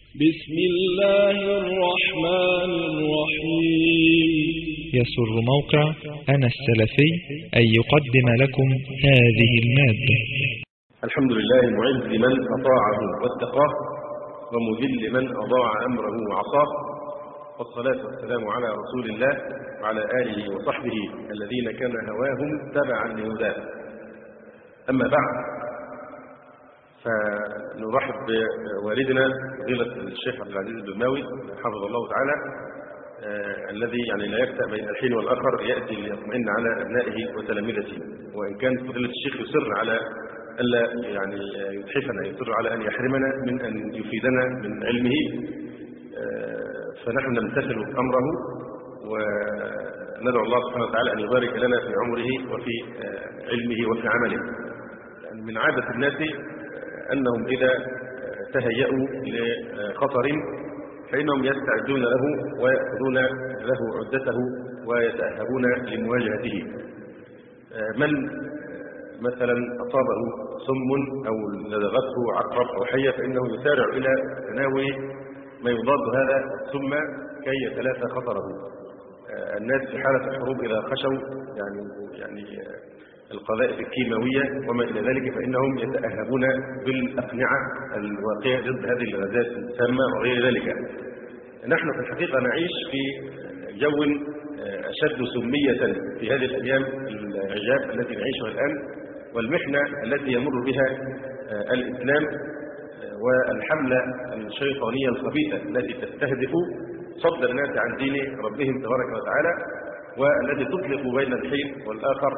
بسم الله الرحمن الرحيم. يسر موقع أنا السلفي أن يقدم لكم هذه المادة. الحمد لله معز من أطاعه واتقاه، ومذل من أضاع أمره وعصاه، والصلاة والسلام على رسول الله وعلى آله وصحبه الذين كان هواهم تبعا لهداه. أما بعد، فنرحب بوالدنا فضيلة الشيخ عبد العزيز البرماوي حفظه الله تعالى، الذي لا يفتأ بين الحين والآخر يأتي ليطمئن على أبنائه وتلامذته. وإن كان فضيلة الشيخ يصر على ألا يتحفنا، يصر على أن يحرمنا من أن يفيدنا من علمه، فنحن نمتثل أمره وندعو الله سبحانه وتعالى أن يبارك لنا في عمره وفي علمه وفي عمله. من عادة الناس أنهم إذا تهيأوا لخطر فإنهم يستعدون له ويأخذون له عدته ويتأهبون لمواجهته. من مثلا أصابه سم أو لدغته عقرب أو حية فإنه يسارع إلى تناول ما يضاد هذا السم كي يتلافى خطره. الناس في حالة الحروب إذا خشوا يعني القذائف الكيماوية وما إلى ذلك فإنهم يتأهبون بالأقنعة الواقية ضد هذه الغازات السامة وغير ذلك. نحن في الحقيقة نعيش في جو أشد سمية في هذه الأيام العجاب التي نعيشها الآن، والمحنة التي يمر بها الإسلام والحملة الشيطانية الخبيثة التي تستهدف صد الناس عن دين ربهم تبارك وتعالى، والتي تطلق بين الحين والآخر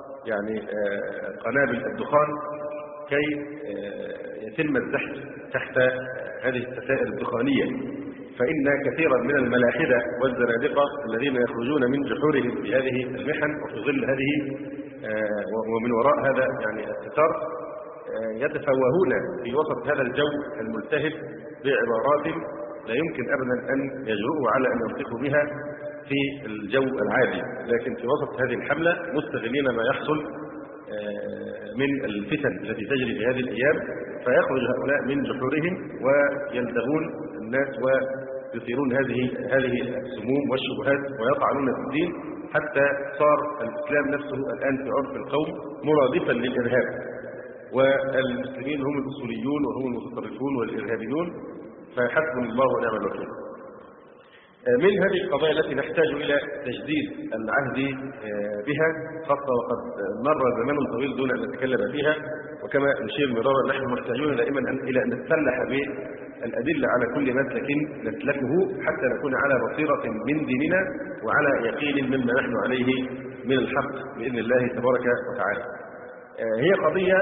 قنابل الدخان كي يتم الزحف تحت هذه الستائر الدخانية. فإن كثيرا من الملاحدة والزنادقة الذين يخرجون من جحورهم في هذه المحن وفي ظل هذه ومن وراء هذا الستار يتفوهون في وسط هذا الجو الملتهب بعبارات لا يمكن أبدا أن يجرؤوا على أن ينطقوا بها في الجو العادي، لكن في وسط هذه الحملة مستغلين ما يحصل من الفتن التي تجري في هذه الأيام، فيخرج هؤلاء من جحورهم ويلدغون الناس ويثيرون هذه السموم والشبهات ويطعنون في الدين، حتى صار الإسلام نفسه الآن في عرف القوم مرادفا للإرهاب، والمسلمين هم الأصوليون وهم المتطرفون والإرهابيون، فحسبنا الله ونعم الوكيل. من هذه القضايا التي نحتاج إلى تجديد العهد بها، خاصة وقد مر زمن طويل دون أن نتكلم فيها، وكما نشير مرارا نحن محتاجون دائما إلى أن نتسلح بالأدلة على كل مسلك نسلكه حتى نكون على بصيرة من ديننا وعلى يقين مما نحن عليه من الحق بإذن الله تبارك وتعالى. هي قضية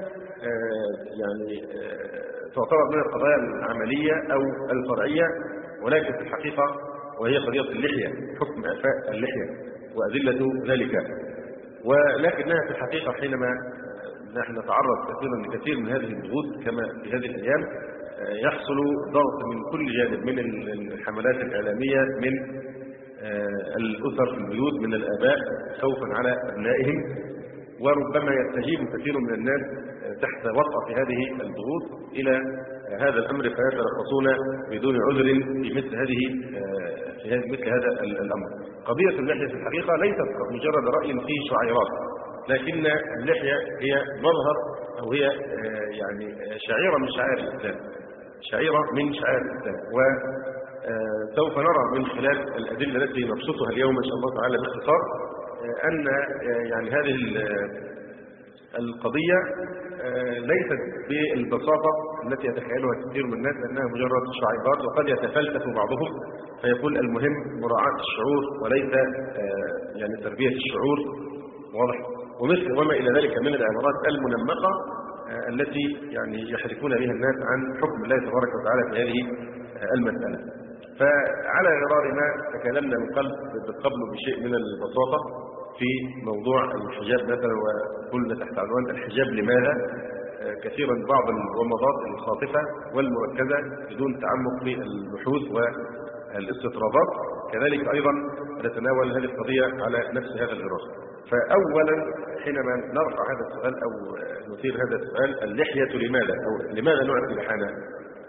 تعتبر من القضايا العملية أو الفرعية، ولكن في الحقيقة وهي قضية اللحية، حكم إعفاء اللحية وأدلة ذلك. ولكنها في الحقيقة حينما نحن نتعرض كثيرا لكثير من هذه الضغوط كما في هذه الأيام يحصل ضغط من كل جانب، من الحملات الإعلامية، من الأسر في البيوت، من الآباء خوفا على أبنائهم، وربما يستجيب كثير من الناس تحت وطأة هذه الضغوط إلى هذا الأمر فيترخصون بدون عذر في مثل هذا الأمر. قضية اللحية في الحقيقة ليست مجرد رأي فيه شعيرات، لكن اللحية هي مظهر أو هي شعيرة من شعائر الإسلام، شعيرة من شعائر الإسلام. وسوف نرى من خلال الأدلة التي نبسطها اليوم إن شاء الله تعالى باختصار أن هذه القضية ليست بالبساطة التي يتخيلها كثير من الناس أنها مجرد شعيرات، وقد يتفلسف بعضهم فيقول المهم مراعاة الشعور وليس تربية الشعور، واضح، وما إلى ذلك من العبارات المنمقة التي يحرفون بها الناس عن حكم الله تبارك وتعالى في هذه المسألة. فعلى غرار ما تكلمنا من قبل بشيء من البساطة في موضوع الحجاب مثلا، وقلنا تحت عنوان الحجاب لماذا، كثيرا بعض الومضات الخاطفة والمركزة بدون تعمق في البحوث والاستطرادات، كذلك أيضا نتناول هذه القضية على نفس هذا الغرار. فأولا حينما نرفع هذا السؤال أو نثير هذا السؤال، اللحية لماذا، أو لماذا نعرف اللحانة؟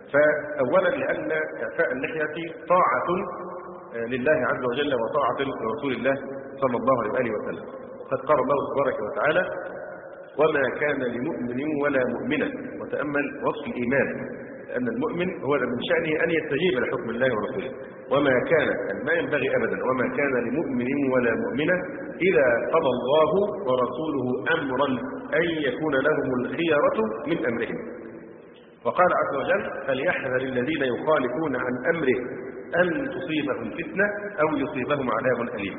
فأولا لأن إعفاء اللحية طاعة لله عز وجل وطاعة لرسول الله صلى الله عليه وآله وسلم. قد قال الله تبارك وتعالى: وما كان لمؤمن ولا مؤمنة. وتأمل وصف الإيمان، لأن المؤمن هو من شأنه أن يستجيب لحكم الله ورسوله. وما كان، يعني ما ينبغي أبدا، وما كان لمؤمن ولا مؤمنة إذا قضى الله ورسوله أمرا أن يكون لهم الخيرة من أمرهم. وقال عز وجل: فليحذر الذين يخالفون عن أمره أن تصيبهم فتنة أو يصيبهم عذاب أليم.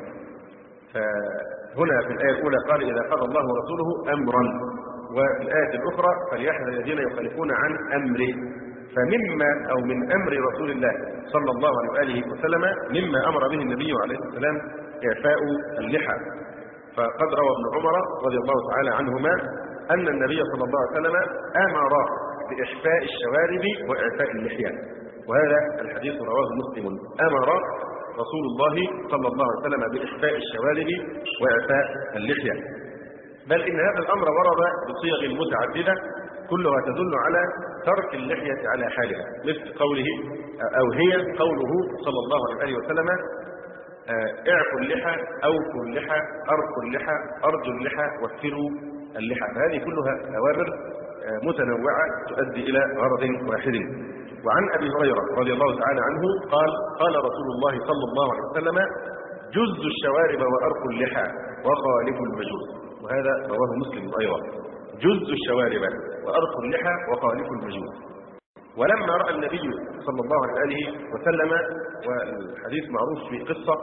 فهنا في الآية الأولى قال: إذا قضى الله ورسوله أمرا، وفي الآية الأخرى: فليحذر الذين يخالفون عن أمره. فمما أو من أمر رسول الله صلى الله عليه وآله وسلم مما أمر به النبي عليه السلام إعفاء اللحى. فقد روى ابن عمر رضي الله تعالى عنهما أن النبي صلى الله عليه وسلم أمر بإحفاء الشوارب وإعفاء اللحية، وهذا الحديث رواه مسلم. أمر رسول الله صلى الله عليه وسلم بإحفاء الشوارب وإعفاء اللحية، بل إن هذا الأمر ورد بصيغ متعددة كلها تدل على ترك اللحية على حالها، مثل قوله أو هي قوله صلى الله عليه وسلم: اعفوا اللحى، أوفوا اللحى، أرخوا اللحى، أرجوا اللحى، وفروا اللحى. فهذه كلها أوامر متنوعة تؤدي إلى غرض واحد. وعن أبي هريرة رضي الله تعالى عنه قال: قال رسول الله صلى الله عليه وسلم: جزوا الشوارب وأرخوا اللحى وخالفوا المجوس. وهذا رواه مسلم أيضا: جزوا الشوارب وأرخوا اللحى وخالفوا المجوس. ولما رأى النبي صلى الله عليه وسلم، والحديث معروف في قصة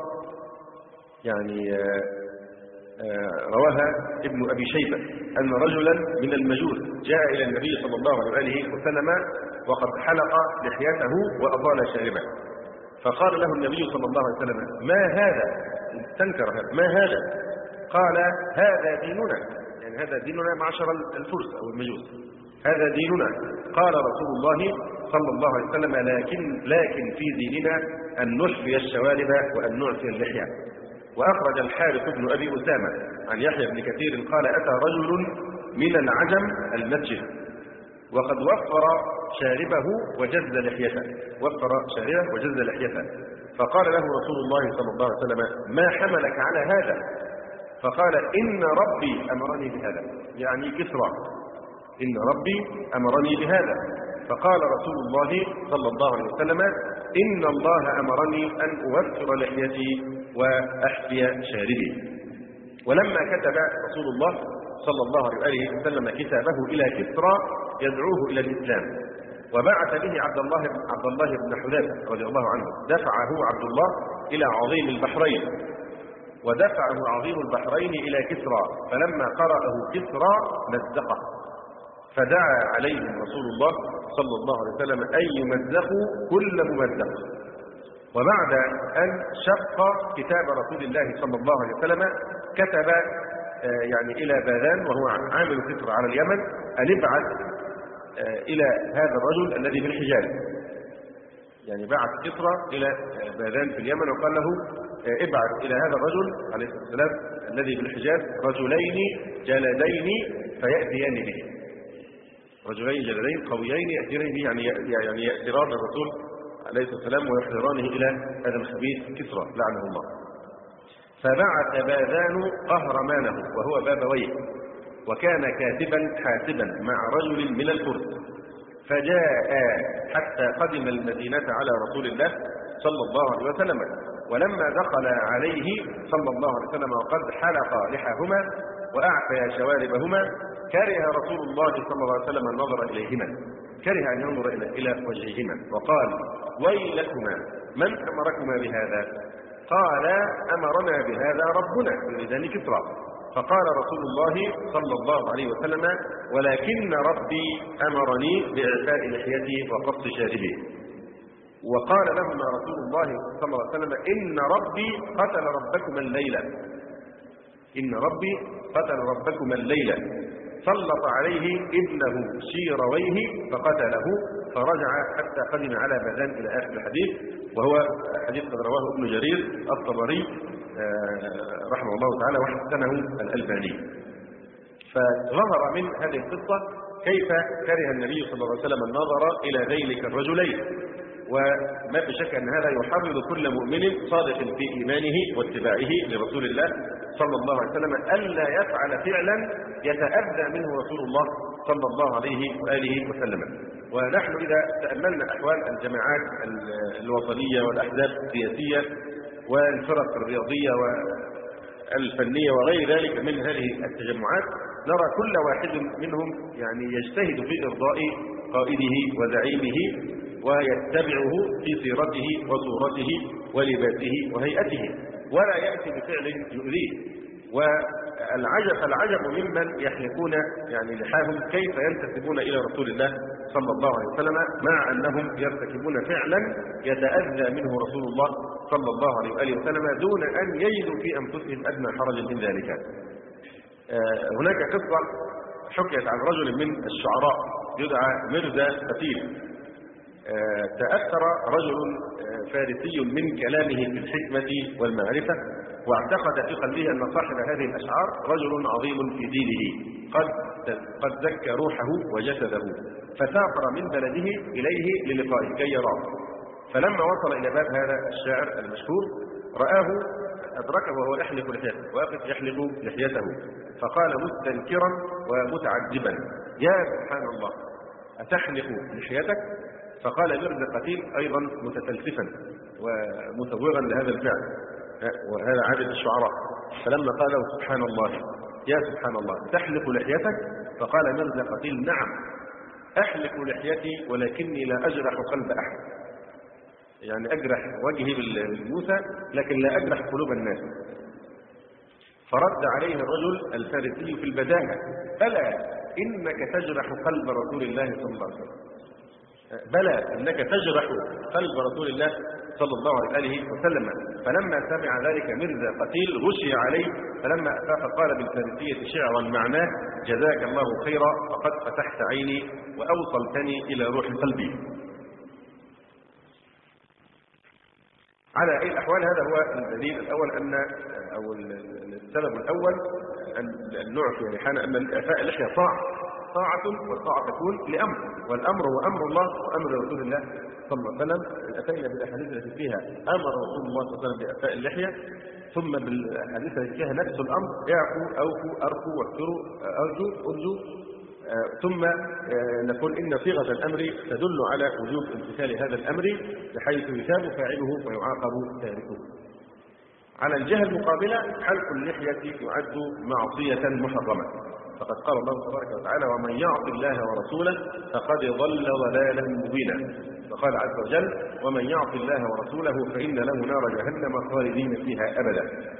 يعني رواها ابن أبي شيبة، أن رجلا من المجوس جاء إلى النبي صلى الله عليه وسلم وقد حلق لحيته وأطال شاربه، فقال له النبي صلى الله عليه وسلم: ما هذا؟ استنكر هذا، ما هذا؟ قال: هذا ديننا، يعني هذا ديننا معشر الفرس أو المجوس، هذا ديننا. قال رسول الله صلى الله عليه وسلم: لكن في ديننا أن نحفي الشوارب وأن نعفي اللحية. وأخرج الحارث بن أبي أسامة عن يحيى بن كثير قال: أتى رجل من العجم المسجد وقد وفر شاربه وجز لحيته، وفر شاربه وجز لحيته، فقال له رسول الله صلى الله عليه وسلم: ما حملك على هذا؟ فقال: إن ربي أمرني بهذا، يعني كسرى، إن ربي أمرني بهذا. فقال رسول الله صلى الله عليه وسلم: إن الله أمرني أن أوفر لحيتي وأحفي شاربي. ولما كتب رسول الله صلى الله عليه وسلم كتابه إلى كسرى يدعوه إلى الإسلام، وبعث به عبد الله بن حذافة رضي الله عنه، دفعه عبد الله إلى عظيم البحرين، ودفعه عظيم البحرين إلى كسرى، فلما قرأه كسرى مزقه، فدعا عليهم رسول الله صلى الله عليه وسلم أن يمزقوا كل ممزق. وبعد أن شق كتاب رسول الله صلى الله عليه وسلم كتب يعني إلى باذان وهو عامل كسرى على اليمن أن ابعث إلى هذا الرجل الذي بالحجاز، يعني بعث كسرى إلى باذان في اليمن وقال له: ابعث إلى هذا الرجل عليه الصلاة والسلام الذي بالحجاز رجلين جلدين فيأتيان به، رجلين جلدين قويين يأتيان به، يعني يأتيان الرسول عليه الصلاة والسلام ويحضرانه إلى هذا الخبيث كسرى لعنه الله. فبعث باذان قهرمانه وهو بابويه، وكان كاتبا حاسبا مع رجل من الفرس، فجاء حتى قدم المدينة على رسول الله صلى الله عليه وسلم. ولما دخل عليه صلى الله عليه وسلم وقد حلق لحاهما وأعفى شواربهما كره رسول الله صلى الله عليه وسلم النظر إليهما، كره أن ينظر إلى وجههما، وقال: ويلكما، من أمركما بهذا؟ قال: أمرنا بهذا ربنا، يريدان كسرى. فقال رسول الله صلى الله عليه وسلم: ولكن ربي أمرني بإعفاء لحيتي وقص شاربي. وقال لهما رسول الله صلى الله عليه وسلم: إن ربي قتل ربكما الليلة، إن ربي قتل ربكما الليلة، سلط عليه ابنه شيرويه فقتله، فرجع حتى قدم على باذان إلى آخر الحديث. وهو حديث قد رواه ابن جرير الطبري رحمه الله تعالى وحسنه الألباني. فظهر من هذه القصة كيف كره النبي صلى الله عليه وسلم النظر إلى ذيلك الرجلين. وما في شك أن هذا يحرض كل مؤمن صادق في إيمانه واتباعه لرسول الله صلى الله عليه وسلم ألا يفعل فعلا يتأذى منه رسول الله صلى الله عليه وآله وسلم. ونحن إذا تأملنا أحوال الجماعات الوطنية والأحزاب السياسية والفرق الرياضية والفنية وغير ذلك من هذه التجمعات، نرى كل واحد منهم يعني يجتهد في إرضاء قائده وزعيمه ويتبعه في سيرته وصورته ولباسه وهيئته، ولا يأتي بفعل يؤذيه. والعجب ممن يحلقون يعني لحاهم كيف ينتسبون إلى رسول الله صلى الله عليه وسلم مع أنهم يرتكبون فعلا يتأذى منه رسول الله صلى الله عليه وآله وسلم دون أن يجدوا في أنفسهم أدنى حرج من ذلك. هناك قصة حكيت عن رجل من الشعراء يدعى مرزا قتيل. تأثر رجل فارسي من كلامه في الحكمة والمعرفة، واعتقد في قلبه أن صاحب هذه الأشعار رجل عظيم في دينه قد زكى روحه وجسده، فسافر من بلده إليه للقائه كي يراه. فلما وصل إلى باب هذا الشاعر المشهور رآه أدركه وهو يحلق لحيته، واقف يحلق لحيته، فقال مستنكرا ومتعجبا: يا سبحان الله، أتحلق لحيتك؟ فقال مرزا قتيل أيضا متفلسفا ومسوغا لهذا الفعل، وهذا عادة الشعراء. فلما قال سبحان الله، يا سبحان الله، تحلق لحيتك؟ فقال مرزا قتيل: نعم، أحلق لحيتي ولكني لا أجرح قلب أحد. يعني أجرح وجهي بالموسى لكن لا أجرح قلوب الناس. فرد عليه الرجل الفارسي في البداهة: بلى إنك تجرح قلب رسول الله صلى الله عليه وسلم، بلى إنك تجرح قلب رسول الله صلى الله عليه وسلم. فلما سمع ذلك مرزا قتيل غشي عليه، فلما أفاق قال بالفارسية شعرا معناه: جزاك الله خيرا، فقد فتحت عيني وأوصلتني إلى روح قلبي. على أي الأحوال هذا هو الدليل الأول، أن أو السبب الأول النوع في ريحانة أن إعفاء اللحية طاعة، والطاعة تكون لأمر، والأمر هو أمر الله وأمر رسول الله صلى الله عليه وسلم. أتينا بالأحاديث التي فيها أمر رسول الله صلى الله عليه وسلم بإعفاء اللحية، ثم بالأحاديث التي فيها نفس الأمر: اعفوا، أوفوا، أرفوا، واكثروا، أرجوا. ثم نقول إن صيغة الأمر تدل على وجوب امتثال هذا الأمر بحيث يثاب فاعله ويعاقب تاركه. على الجهة المقابلة حلق اللحية يعد معصية محرمة، فقد قال الله تبارك وتعالى: ومن يعص الله ورسوله فقد ضل ضلالا مبينا. فقال عز وجل: ومن يعص الله ورسوله فإن له نار جهنم خالدين فيها أبدا.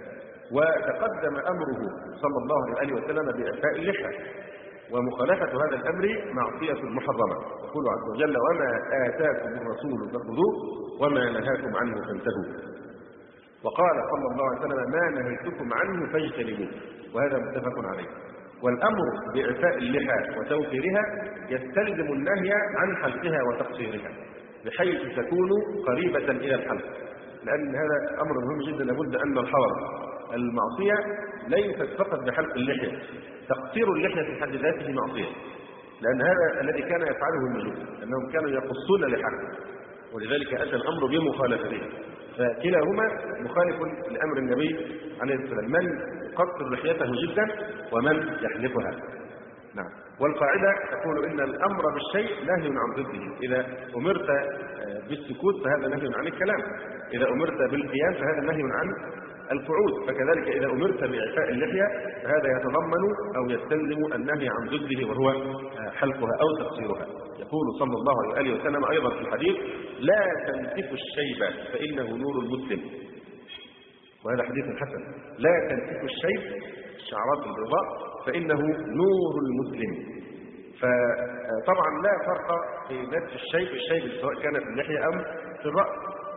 وتقدم أمره صلى الله عليه وسلم بإعفاء اللحية، ومخالفة هذا الأمر معصية محرمة. يقول عز وجل: وما آتاكم الرسول فخذوه وما نهاكم عنه فانتهوا. وقال صلى الله عليه وسلم: ما نهيتكم عنه فاجتنبوه، وهذا متفق عليه. والأمر بإعفاء اللحى وتوفيرها يستلزم النهي عن حلقها وتقصيرها بحيث تكون قريبة إلى الحلق، لأن هذا أمر مهم جدا. لابد أن نلحظ المعصية ليست فقط بحلق اللحية، تقصير اللحية في حد ذاته معصية، لأن هذا الذي كان يفعله المجوس، أنهم كانوا يقصون لحاهم، ولذلك أتى الأمر بمخالفته. فكلاهما مخالف لأمر النبي عليه الصلاة والسلام، من يقصر لحيته جدا ومن يحلقها. نعم. والقاعدة تقول إن الأمر بالشيء نهي عن ضده، إذا أمرت بالسكوت فهذا نهي عن الكلام، إذا أمرت بالقيام فهذا نهي عن القعود، فكذلك إذا أمرت بإعفاء اللحية فهذا يتضمن أو يستلزم النهي عن ضده وهو حلقها أو تقصيرها. يقول صلى الله عليه وسلم أيضا في الحديث: لا تنتفوا الشيب فإنه نور المسلم. وهذا حديث حسن. لا تنتفوا الشيب، الشعرات البيضاء، فإنه نور المسلم. فطبعا لا فرق في نتف الشيب سواء كان في اللحية أم في الرأس.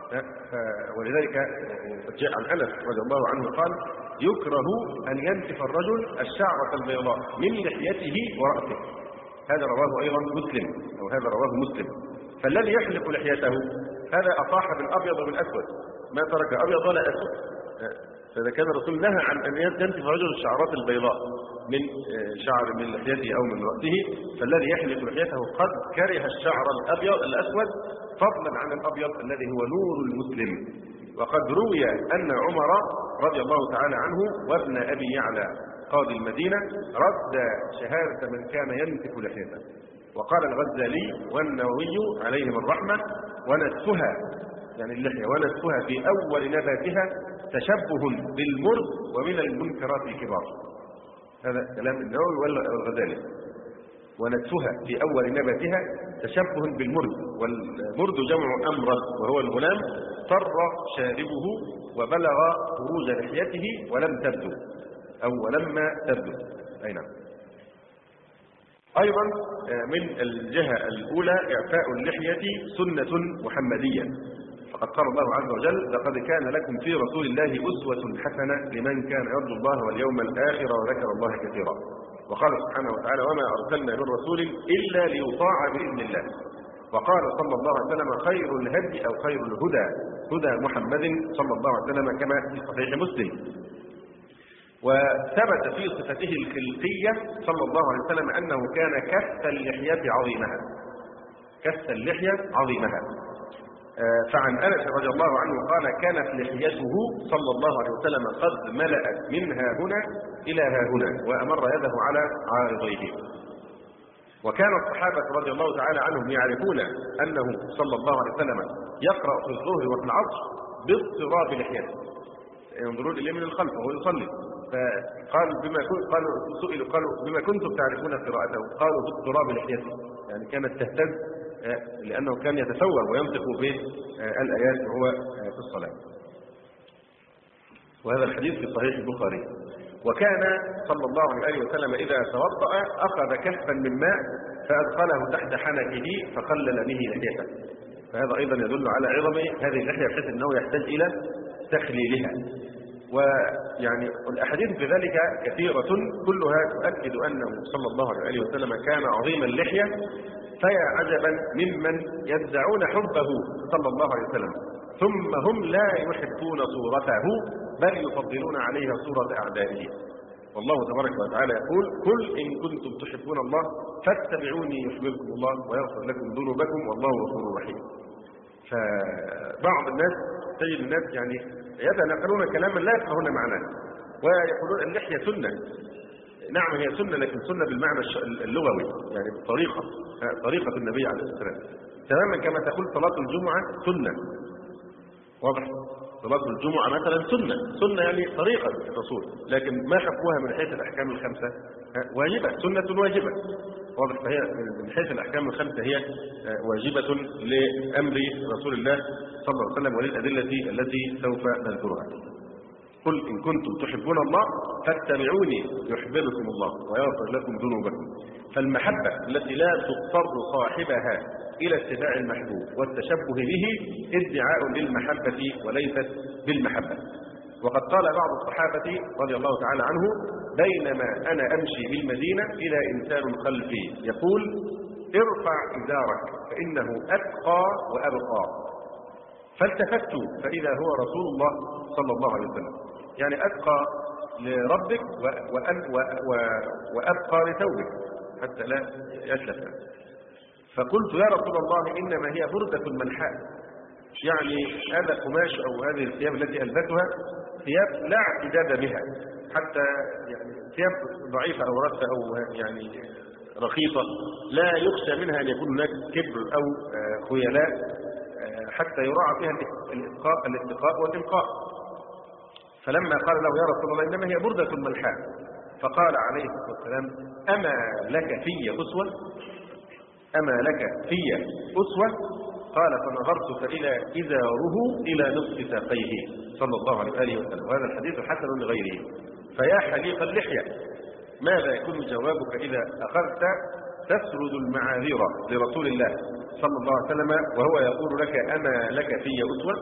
ولذلك جاء عن أنس رضي الله عنه قال: يكره أن ينتف الرجل الشعرة البيضاء من لحيته ورأسه. هذا رواه أيضا مسلم، أو هذا رواه مسلم. فالذي يحلق لحيته هذا أطاح بالأبيض وبالأسود، ما ترك أبيض ولا أسود. فإذا كان الرسول نهى عن أن ينتف رجل الشعرات البيضاء من شعر من لحيته أو من رأسه، فالذي يحلق لحيته قد كره الشعر الأسود فضلا عن الأبيض الذي هو نور المسلم. وقد روي أن عمر رضي الله تعالى عنه وابن أبي يعلى قاضي المدينة رد شهادة من كان ينتف لحيته. وقال الغزالي والنووي عليهم الرحمة: ونتفها يعني اللحية ونتفها في أول نباتها تشبه بالمرد ومن المنكرات الكبار. هذا كلام النووي والغزالي. ونتفها في أول نباتها تشبه بالمرد، والمرد جمع أمرد وهو الغلام، طر شاربه وبلغ خروج لحيته ولم تبدو أو ولما تبدو. أي نعم. أيضا من الجهة الأولى إعفاء اللحية سنة محمدية، فقد قال الله عز وجل: لقد كان لكم في رسول الله أسوة حسنة لمن كان يرجو الله واليوم الآخر وذكر الله كثيرا. وقال سبحانه وتعالى: وما أرسلنا من رسول إلا ليطاع بإذن الله. وقال صلى الله عليه وسلم: خير الهدي أو خير الهدى هدى محمد صلى الله عليه وسلم، كما في صحيح مسلم. وثبت في صفته الخلقية صلى الله عليه وسلم أنه كان كث اللحية عظيمها، كث اللحية عظيمها. فعن أنس رضي الله عنه قال: كانت لحيته صلى الله عليه وسلم قد ملأت منها هنا إلى ها هنا، وأمر يده على عارضيه. وكان الصحابة رضي الله تعالى عنهم يعرفون أنه صلى الله عليه وسلم يقرأ في الظهر وفي العصر باضطراب لحيته، ينظرون إليه من الخلف وهو يصلي، فقالوا بما كنتم تعرفون قراءته؟ قالوا باضطراب لحيته، يعني كانت تهتز لأنه كان يتسوى وينطق بالآيات وهو في الصلاة. وهذا الحديث في صحيح البخاري. وكان صلى الله عليه وسلم إذا توضأ أخذ كفا من ماء فأدخله تحت حنكه فقلل به لحيته، فهذا أيضا يدل على عظم هذه اللحية بحيث أنه يحتاج إلى تخليلها. ويعني الأحاديث في ذلك كثيرة كلها تؤكد أنه صلى الله عليه وسلم كان عظيم اللحية، فيا عجبا ممن يدعون حبه صلى الله عليه وسلم ثم هم لا يحبون صورته بل يفضلون عليها صورة أعدائه. والله تبارك وتعالى يقول: قل إن كنتم تحبون الله فاتبعوني يحببكم الله ويغفر لكم ذنوبكم والله غفور رحيم. فبعض الناس تجد الناس يعني يتناقلون كلاما لا يفقهون معناه ويقولون اللحية سنة. نعم هي سنة، لكن سنة بالمعنى اللغوي، يعني طريقة النبي عليه الصلاة والسلام، تماما كما تقول صلاة الجمعة سنة. واضح؟ صلاة الجمعة مثلا سنة يعني طريقة الرسول، لكن ما حكوها من حيث الأحكام الخمسة واجبة، سنة واجبة. واضح؟ فهي من حيث الأحكام الخمسة هي واجبة لأمر رسول الله صلى الله عليه وسلم وللأدلة التي سوف نذكرها. قل إن كنتم تحبون الله فاتبعوني يحببكم الله ويغفر لكم ذنوبكم. فالمحبة التي لا تضطر صاحبها إلى اتباع المحبوب والتشبه به ادعاء للمحبة وليست بالمحبة. وقد قال بعض الصحابة رضي الله تعالى عنه: بينما أنا أمشي بالمدينة إلى إنسان خلفي يقول: ارفع إزارك فإنه أتقى وأبقى. فالتفت فإذا هو رسول الله صلى الله عليه وسلم، يعني أتقى لربك وأبقى لثوبك حتى لا يشلف. فقلت: يا رسول الله إنما هي بردة ملحاء، يعني هذا قماش أو هذه الثياب التي ألبسها ثياب لا اعتداد بها، حتى يعني ثياب ضعيفة أو رثة أو يعني رخيصة لا يخشى منها أن يكون هناك كبر أو خيلاء حتى يراعى فيها الاتقاء والإنقاء. فلما قال له: يا رسول الله إنما هي بردة ملحاء، فقال عليه الصلاة والسلام: أما لك في أسوة؟ أما لك في أسوة؟ قال: فنظرت فإلى إزاره إلى نصف ساقيه صلى الله عليه وسلم. وهذا الحديث حسن لغيره. فيا حليق اللحية، ماذا يكون جوابك إذا أخذت تسرد المعاذير لرسول الله صلى الله عليه وسلم وهو يقول لك: أما لك في أسوة؟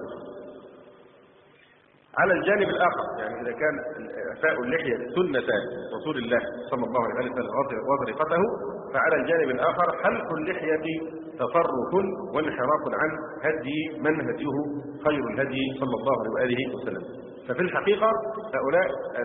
على الجانب الآخر، يعني إذا كان إعفاء اللحية سنة رسول الله صلى الله عليه وسلم وطريقته، فعلى الجانب الآخر حلق اللحية تفرق وانحراف عن هدي من هديه خير الهدي صلى الله عليه وسلم. ففي الحقيقة هؤلاء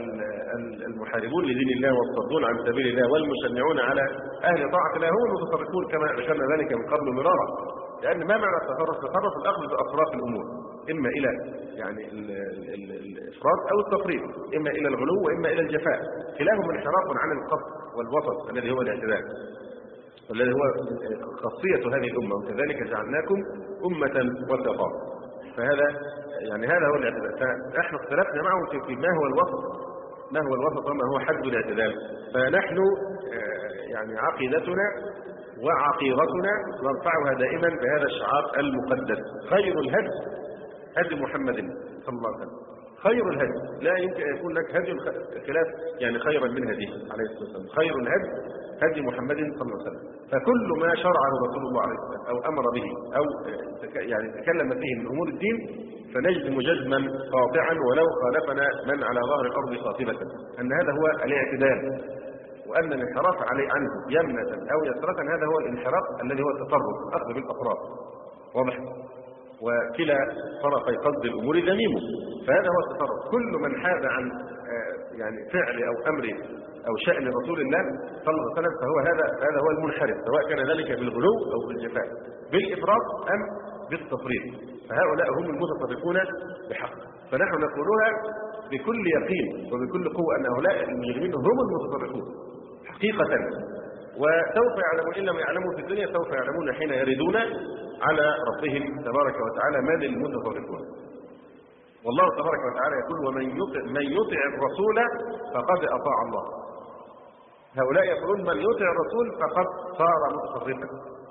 المحاربون لدين الله والصدون عن سبيل الله والمشنعون على أهل طاعة الله هم المتطرفون كما ذكرنا ذلك من قبل مرارا. لأن ما معنى التطرف؟ التطرف الأخذ بأطراف الأمور، إما إلى يعني الإفراط أو التفريط، إما إلى الغلو وإما إلى الجفاء، كلاهما انحراف عن القصد والوسط الذي هو الاعتدال، والذي هو خاصية هذه الأمة، وكذلك جعلناكم أمة وسطا. فهذا يعني هذا هو الاعتدال. فنحن اختلفنا معهم في ما هو الوسط وما هو حد الاعتدال. فنحن يعني عقيدتنا وعقيرتنا نرفعها دائما بهذا الشعار المقدس: خير الهدي هدي محمد صلى الله عليه وسلم. خير الهدي، لا يمكن أن يكون لك هدي خلاف يعني خيرا من هديه عليه الصلاة والسلام. خير الهدي هدي محمد صلى الله عليه وسلم. فكل ما شرعه رسول الله عليه الصلاة والسلام أو أمر به أو يعني تكلم فيه من أمور الدين فنجزم جزما قاطعا ولو خالفنا من على ظهر الأرض قاطبة أن هذا هو الاعتدال، وأن الانحراف عليه عنه يمنة أو يسرة هذا هو الانحراف الذي هو التطرف، أخذ بالأطراف. واضح؟ وكلا طرفي قصد الأمور ذميمه. فهذا هو التطرف. كل من حاد عن يعني فعل أو أمر أو شأن رسول الله صلى الله عليه وسلم فهو هذا هو المنحرف، سواء كان ذلك بالغلو أو بالجفاء، بالإفراط أم بالتفريط. فهؤلاء هم المتطرفون بحق. فنحن نقولها بكل يقين وبكل قوة أن هؤلاء المجرمين هم المتطرفون حقيقة. وسوف يعلمون، إن لم يعلموا في الدنيا سوف يعلمون حين يردون على ربهم تبارك وتعالى من المتطرفون. والله تبارك وتعالى يقول: من يطع الرسول فقد أطاع الله. هؤلاء يقولون من يطع الرسول فقد صار متطرفا.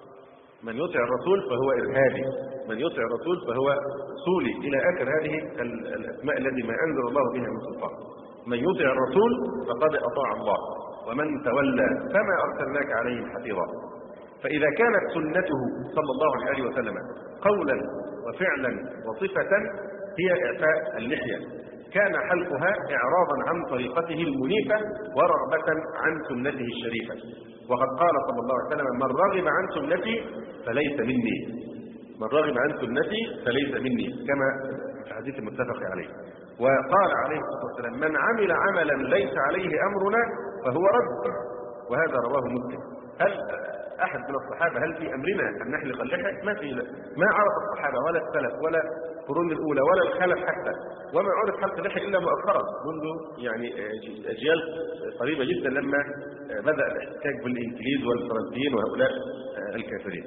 من يطع الرسول فهو إرهابي، من يطع الرسول فهو صولي، إلى آخر هذه الأسماء التي ما أنزل الله بها من سلطان. من يطع الرسول فقد أطاع الله ومن تولى فما أرسلناك عليهم حفيظا. فإذا كانت سنته صلى الله عليه وسلم قولا وفعلا وصفة هي إعفاء اللحية، كان حلقها إعراضا عن طريقته المنيفة ورغبة عن سنته الشريفة. وقد قال صلى الله عليه وسلم: من رغب عن سنتي فليس مني، من رغب عن سنتي فليس مني، كما في الحديث المتفق عليه. وقال عليه الصلاة والسلام: من عمل عملا ليس عليه أمرنا فهو رد، وهذا رواه مسلم. هل أحد من الصحابة هل في أمرنا أن نحلق اللحية؟ ما عرف الصحابة ولا السلف ولا القرون الأولى ولا الخلف حتى، وما عرف حلق اللحية إلا مؤخرا منذ يعني أجيال قريبة جدا لما بدأ الاحتكاك بالإنجليز والفرنسيين وهؤلاء الكافرين.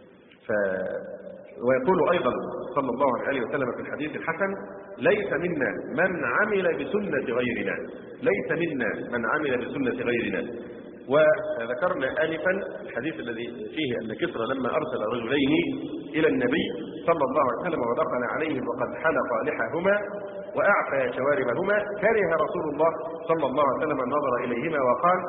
ويقول أيضا صلى الله عليه وسلم في الحديث الحسن: ليس منا من عمل بسنة غيرنا، ليس منا من عمل بسنة غيرنا. وذكرنا آنفا الحديث الذي فيه أن كسرى لما أرسل رجلين إلى النبي صلى الله عليه وسلم ودخل عليهم وقد حلق لحاهما وأعفى شواربهما، كره رسول الله صلى الله عليه وسلم النظر إليهما وقال: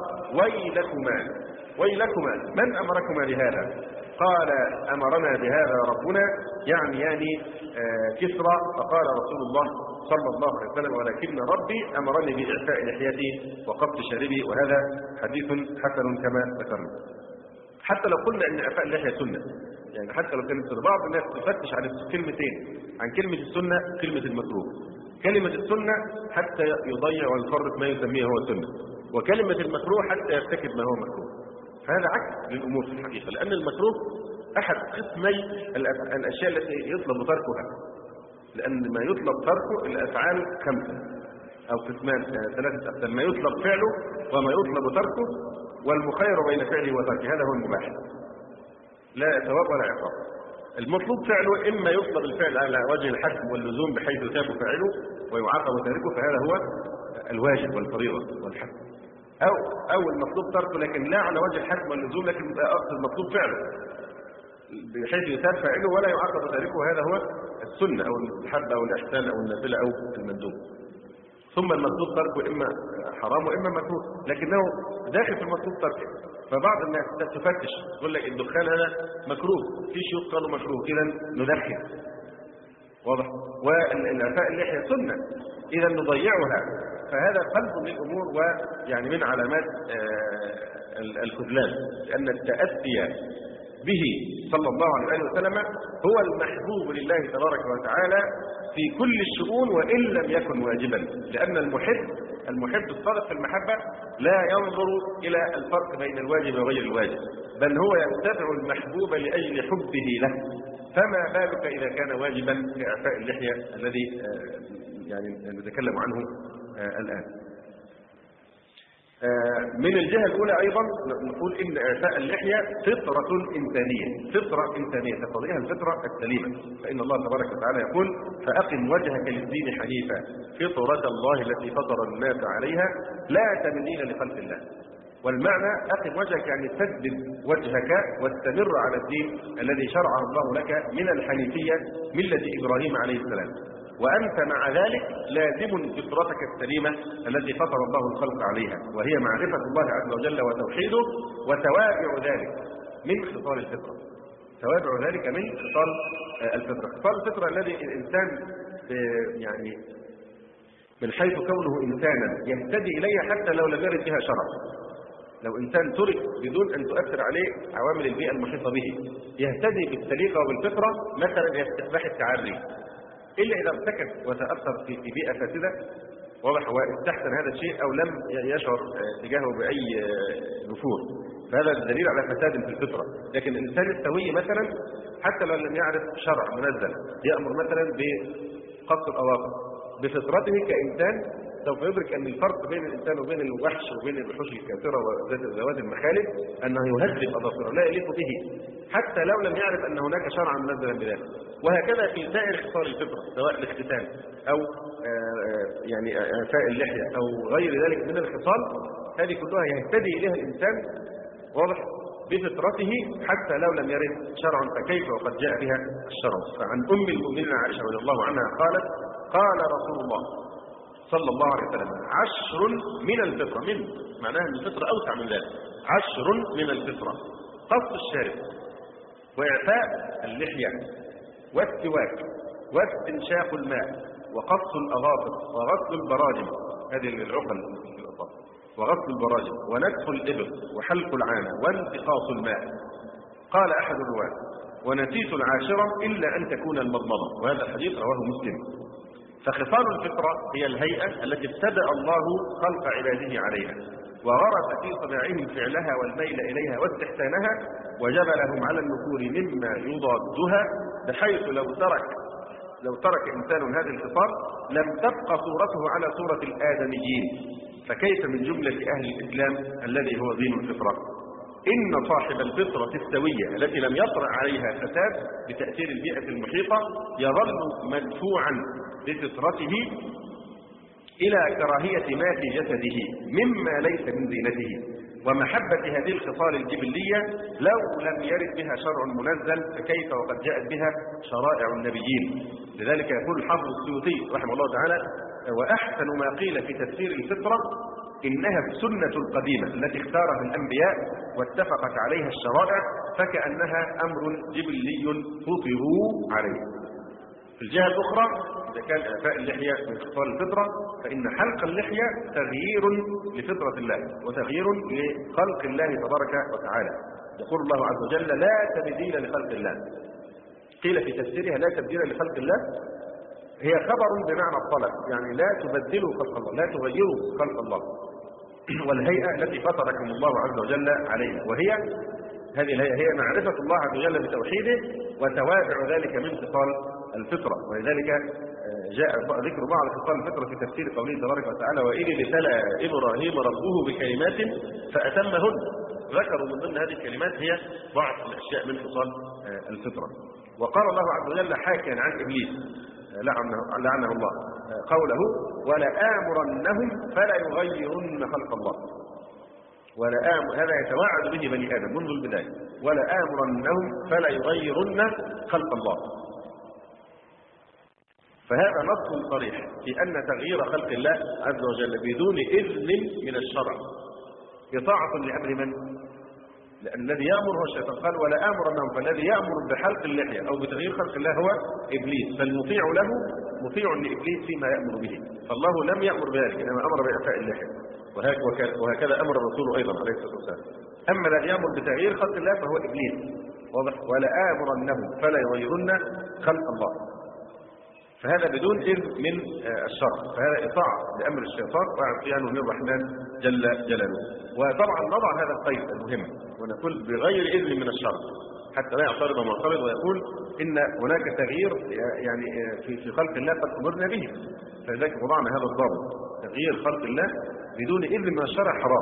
ويلكما من أمركما بهذا؟ قال: أمرنا بهذا ربنا، يعني كسرى. فقال رسول الله صلى الله عليه وسلم: ولكن ربي أمرني بإعفاء لحيتي وقط شاربي. وهذا حديث حسن كما ذكرنا. حتى لو قلنا أن إعفاء اللحية سنة، يعني حتى لو كانت بعض الناس تفتش على كلمتين عن كلمة السنة، كلمة المكروه. كلمة السنة حتى يضيع ويفرق ما يسميه هو سنة، وكلمة المكروه حتى يرتكب ما هو مكروه. فهذا عكس للأمور في الحقيقة، لأن المكروه أحد قسمي الأشياء التي يطلب تركها، لأن ما يطلب تركه الأفعال 5 أو قسمان 3 أقسام: ما يطلب فعله وما يطلب تركه والمخير بين فعله وتركه، هذا هو المباح، لا ثواب ولا عقاب. المطلوب فعله إما يطلب الفعل على وجه الحتم واللزوم بحيث يثاب فاعله ويعاقب تاركه، فهذا هو الواجب والفريضة والحتم، أو المطلوب تركه لكن لا على وجه الحتم واللزوم، لكن أقصد المطلوب فعله بحيث يثاب فاعله ولا يعاقب تاركه، هذا هو السنة أو المستحب أو الإحسان أو النافلة أو المندوب. ثم المطلوب تركه إما حرام وإما مكروه، لكنه داخل في المطلوب تركه. فبعض الناس تفتش يقول لك الدخان هذا مكروه، في شيوخ قالوا مكروه، إذا ندخن. واضح؟ والإعفاء اللحية سنة، إذا نضيعها. فهذا قلب للأمور ويعني من علامات الخذلان، لأن التأسي به صلى الله عليه وسلم هو المحبوب لله تبارك وتعالى في كل الشؤون وإن لم يكن واجبا، لأن المحب الصادق في المحبة لا ينظر إلى الفرق بين الواجب وغير الواجب، بل هو يتبع المحبوب لأجل حبه له. فما بالك إذا كان واجبا كإعفاء اللحية الذي يعني نتكلم عنه الآن. من الجهة الأولى أيضا نقول إن إعفاء اللحية فطرة إنسانية، فطرة إنسانية تقتضيها الفطرة السليمة، فإن الله تبارك وتعالى يقول: فأقم وجهك للدين حنيفا فطرة الله التي فطر الناس عليها لا تبديل لخلق الله. والمعنى أقم وجهك يعني سدد وجهك واستمر على الدين الذي شرعه الله لك من الحنيفية ملة إبراهيم عليه السلام، وأنت مع ذلك لازم فطرتك السليمة التي فطر الله الخلق عليها، وهي معرفة الله عز وجل وتوحيده، وتوابع ذلك من خصال الفطرة. توابع ذلك من خصال الفطرة. خصال الفطرة الذي الإنسان يعني من حيث كونه إنسانا يهتدي إليها حتى لو لم يرد بها شرع. لو إنسان ترك بدون أن تؤثر عليه عوامل البيئة المحيطة به، يهتدي بالسليقة وبالفطرة، مثلا استحباح التعري، إلا إذا ارتكب وتأثر في بيئة فاسدة واضح واستحسن هذا الشيء أو لم يشعر تجاهه بأي نفور، فهذا دليل على فساد في الفطرة. لكن الإنسان السوي مثلا حتى لو لم يعرف شرع منزل يأمر مثلا بقص الأواقف، بفطرته كإنسان سوف يدرك أن الفرق بين الإنسان وبين الوحش وبين الوحوش الكافرة وذوات المخالب أنه يهذب أظافره لا يليق به، حتى لو لم يعرف أن هناك شرعا منزلا بذلك. وهكذا في سائر خصال الفطرة، سواء الاختتان أو يعني إعفاء اللحية أو غير ذلك من الخصال، هذه كلها يهتدي إليها الإنسان واضح بفطرته حتى لو لم يرد شرع، فكيف وقد جاء بها الشرع. فعن أم المؤمنين عائشة رضي الله عنها قالت: قال رسول الله صلى الله عليه وسلم: 10 من الفطرة، من معناها أن الفطرة أوسع من ذلك، 10 من الفطرة: قص الشارب، وإعفاء اللحية، والسواك، واستنشاق الماء، وقص الأظافر، وغسل البراجم، هذه العقل في الأظافر، وغسل البراجم، ونتف الإبط، وحلق العانة، وانتقاص الماء. قال أحد الرواة: ونسيت العاشرة إلا أن تكون المضمضة. وهذا الحديث رواه مسلم. فخصال الفطرة هي الهيئة التي ابتدأ الله خلق عباده عليها، وغرس في طباعهم فعلها والميل إليها واستحسانها، وجبلهم على النفور مما يضادها، بحيث لو ترك إنسان هذه الخصال لم تبقى صورته على صورة الآدميين، فكيف من جملة أهل الإسلام الذي هو دين الفطرة؟ إن صاحب الفطرة السوية التي لم يطرأ عليها فساد بتأثير البيئة المحيطة يظل مدفوعا بفطرته إلى كراهية ما في جسده مما ليس من زينته ومحبة هذه الخصال الجبلية لو لم يرد بها شرع منزل، فكيف وقد جاءت بها شرائع النبيين. لذلك يقول الحافظ السيوطي رحمه الله تعالى: وأحسن ما قيل في تفسير الفطرة إنها السنة القديمة التي اختارها الأنبياء واتفقت عليها الشرائع، فكأنها أمر جبلي فطروا عليه. في الجهة الأخرى إذا كان إعفاء اللحية من خصال الفطرة، فإن حلق اللحية تغيير لفطرة الله وتغيير لخلق الله تبارك وتعالى. يقول الله عز وجل: لا تبديل لخلق الله. قيل في تفسيرها: لا تبديل لخلق الله هي خبر بمعنى الطلب، يعني لا تبدلوا خلق الله، لا تغيروا خلق الله والهيئة التي فطركم الله عز وجل عليها، وهي هذه الهيئة هي معرفة الله عز وجل بتوحيده وتوابع ذلك من خصال الفطرة. ولذلك جاء ذكر بعض خصال الفطرة في تفسير قوله تبارك وتعالى: وإذ ابتلى إبراهيم ربه بكلمات فأتمهن. ذكروا من ضمن هذه الكلمات هي بعض الأشياء من خصال الفطرة. وقال الله عز وجل حاكيا عن إبليس لعنه الله قوله: ولآمرنهم فلا يغيرن خلق الله. هذا يتوعد به بني آدم منذ البداية: ولآمرنهم فلا يغيرن خلق الله. فهذا نص صريح في أن تغيير خلق الله عز وجل بدون إذن من الشرع إطاعة لأمر من؟ لأن الذي يأمر هو الشيطان. قال: ولا آمرنهم، فالذي يأمر بحلق اللحية أو بتغيير خلق الله هو إبليس، فالمطيع له مطيع لإبليس فيما يأمر به. فالله لم يأمر بذلك، إنما أمر بإعفاء اللحية، وهكذا أمر الرسول أيضا عليه الصلاة والسلام. أما الذي يأمر بتغيير خلق الله فهو إبليس، واضح؟ ولا آمرنهم فلا يغيرن خلق الله. فهذا بدون إذن من الشرع، فهذا إطاعة لأمر الشيطان وعصيان للرحمن جل جلاله. وطبعا نضع هذا القيد المهم ونقول بغير إذن من الشرع حتى لا يعترض معترض ويقول إن هناك تغيير يعني في خلق الله قد أمرنا به، فلذلك وضعنا هذا الضابط: تغيير خلق الله بدون إذن من الشرع حرام.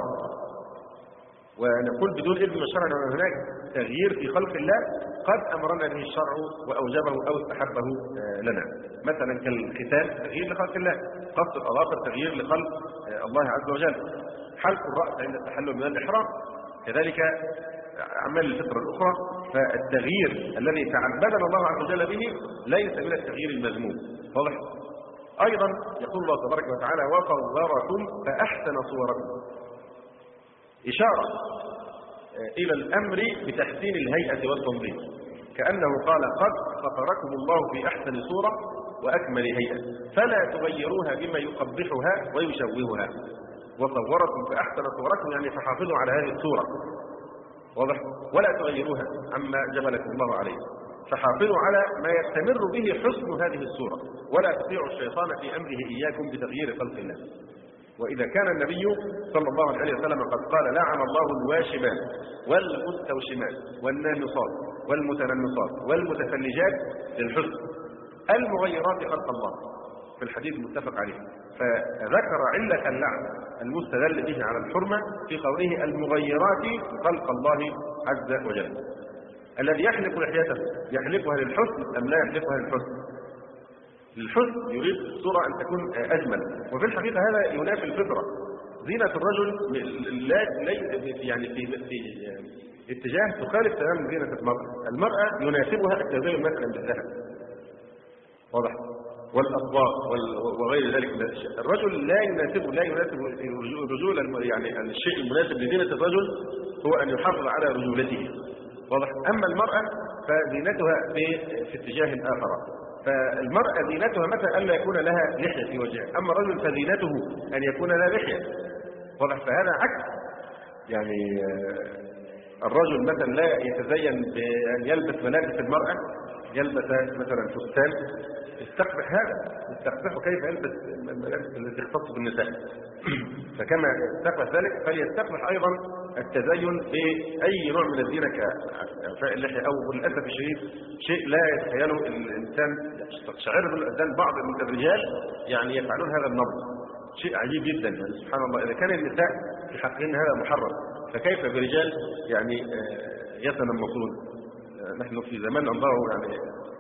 ونقول بدون إذن من الشرع أن هناك تغيير في خلق الله قد أمرنا به الشرع وأوجبه أو استحبه لنا، مثلا كالختان تغيير لخلق الله، قص الأظافر تغيير لخلق الله عز وجل، حلق الرأس عند التحلل من الإحرام، كذلك أعمال الفطرة الأخرى. فالتغيير الذي تعبدنا الله عز وجل به ليس من التغيير المذموم. واضح؟ أيضا يقول الله تبارك وتعالى: وصوركم فأحسن صوركم، إشارة إلى الأمر بتحسين الهيئة والتنظيم، كأنه قال: قد فطركم الله في أحسن صورة وأكمل هيئة فلا تغيروها بما يقبحها ويشوهها. وصوركم فأحسن صوركم يعني فحافظوا على هذه الصورة، واضح؟ ولا تغيروها عما جبلكم الله عليه، فحافظوا على ما يستمر به حسن هذه الصورة، ولا تطيعوا الشيطان في أمره إياكم بتغيير خلق الله. وإذا كان النبي صلى الله عليه وسلم قد قال: لعن الله الواشمات والمستوشمات والنامصات والمتنمصات والمتفلجات للحسن المغيرات خلق الله، في الحديث المتفق عليه، فذكر علة اللعن المستدل به على الحرمة في قوله: المغيرات خلق الله عز وجل. الذي يحلق لحيته يحلقها للحسن أم لا يحلقها للحسن؟ للحسن، يريد الصورة أن تكون أجمل. وفي الحقيقة هذا ينافي الفطرة. زينة الرجل لا يعني في اتجاه تخالف تماما زينة المرأة. المرأة يناسبها التزين مثلا بالذهب، واضح، والأطباق وغير ذلك من الأشياء. الرجل لا يناسب الرجول، يعني الشيء المناسب لزينة الرجل هو أن يحافظ على رجولته، واضح. أما المرأة فزينتها في اتجاه آخر. فالمرأة زينتها مثلا ألا يكون لها لحية في وجهها، أما الرجل فزينته أن يكون لها لحية، واضح. فهذا عكس، يعني الرجل مثلا لا يتزين بأن يلبس ملابس المرأة، يلبس مثلا فستان، يستقبح هذا، يستقبح كيف يلبس الملابس التي تختص بالنساء. فكما يستقبح ذلك فليستقبح أيضا التزين بأي نوع من الزينة كإعفاء اللحية، أو للأسف الشديد شيء لا يتخيله الإنسان، تقشعر الأذان بعض من الرجال يعني يفعلون هذا النمط، شيء عجيب جدا. يعني سبحان الله، إذا كان النساء في حقهن هذا محرم، فكيف برجال يعني يتنمصون؟ نحن في زمان ننظره يعني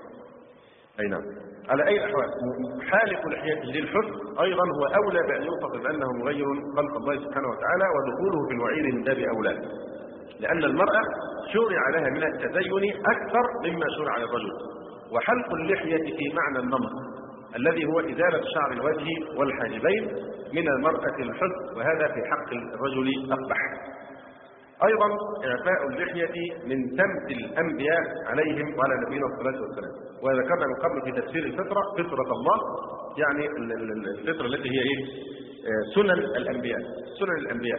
أي نعم. على أي الأحوال حالق لحيته للحسن أيضا هو أولى بأن يوصف بأنه مغير خلق الله سبحانه وتعالى، ودخوله في الوعيد من باب أولى، لأن المرأة شرع لها من التزين أكثر مما شرع للرجل. وحلق اللحية في معنى النمط الذي هو إزالة شعر الوجه والحاجبين من المرأة الحسن، وهذا في حق الرجل أقبح. أيضا إعفاء اللحية من سمت الأنبياء عليهم وعلى نبينا الصلاة والسلام. وذكرنا من قبل في تفسير الفطرة، فطرة الله يعني الفطرة التي هي سنن الأنبياء، سنن الأنبياء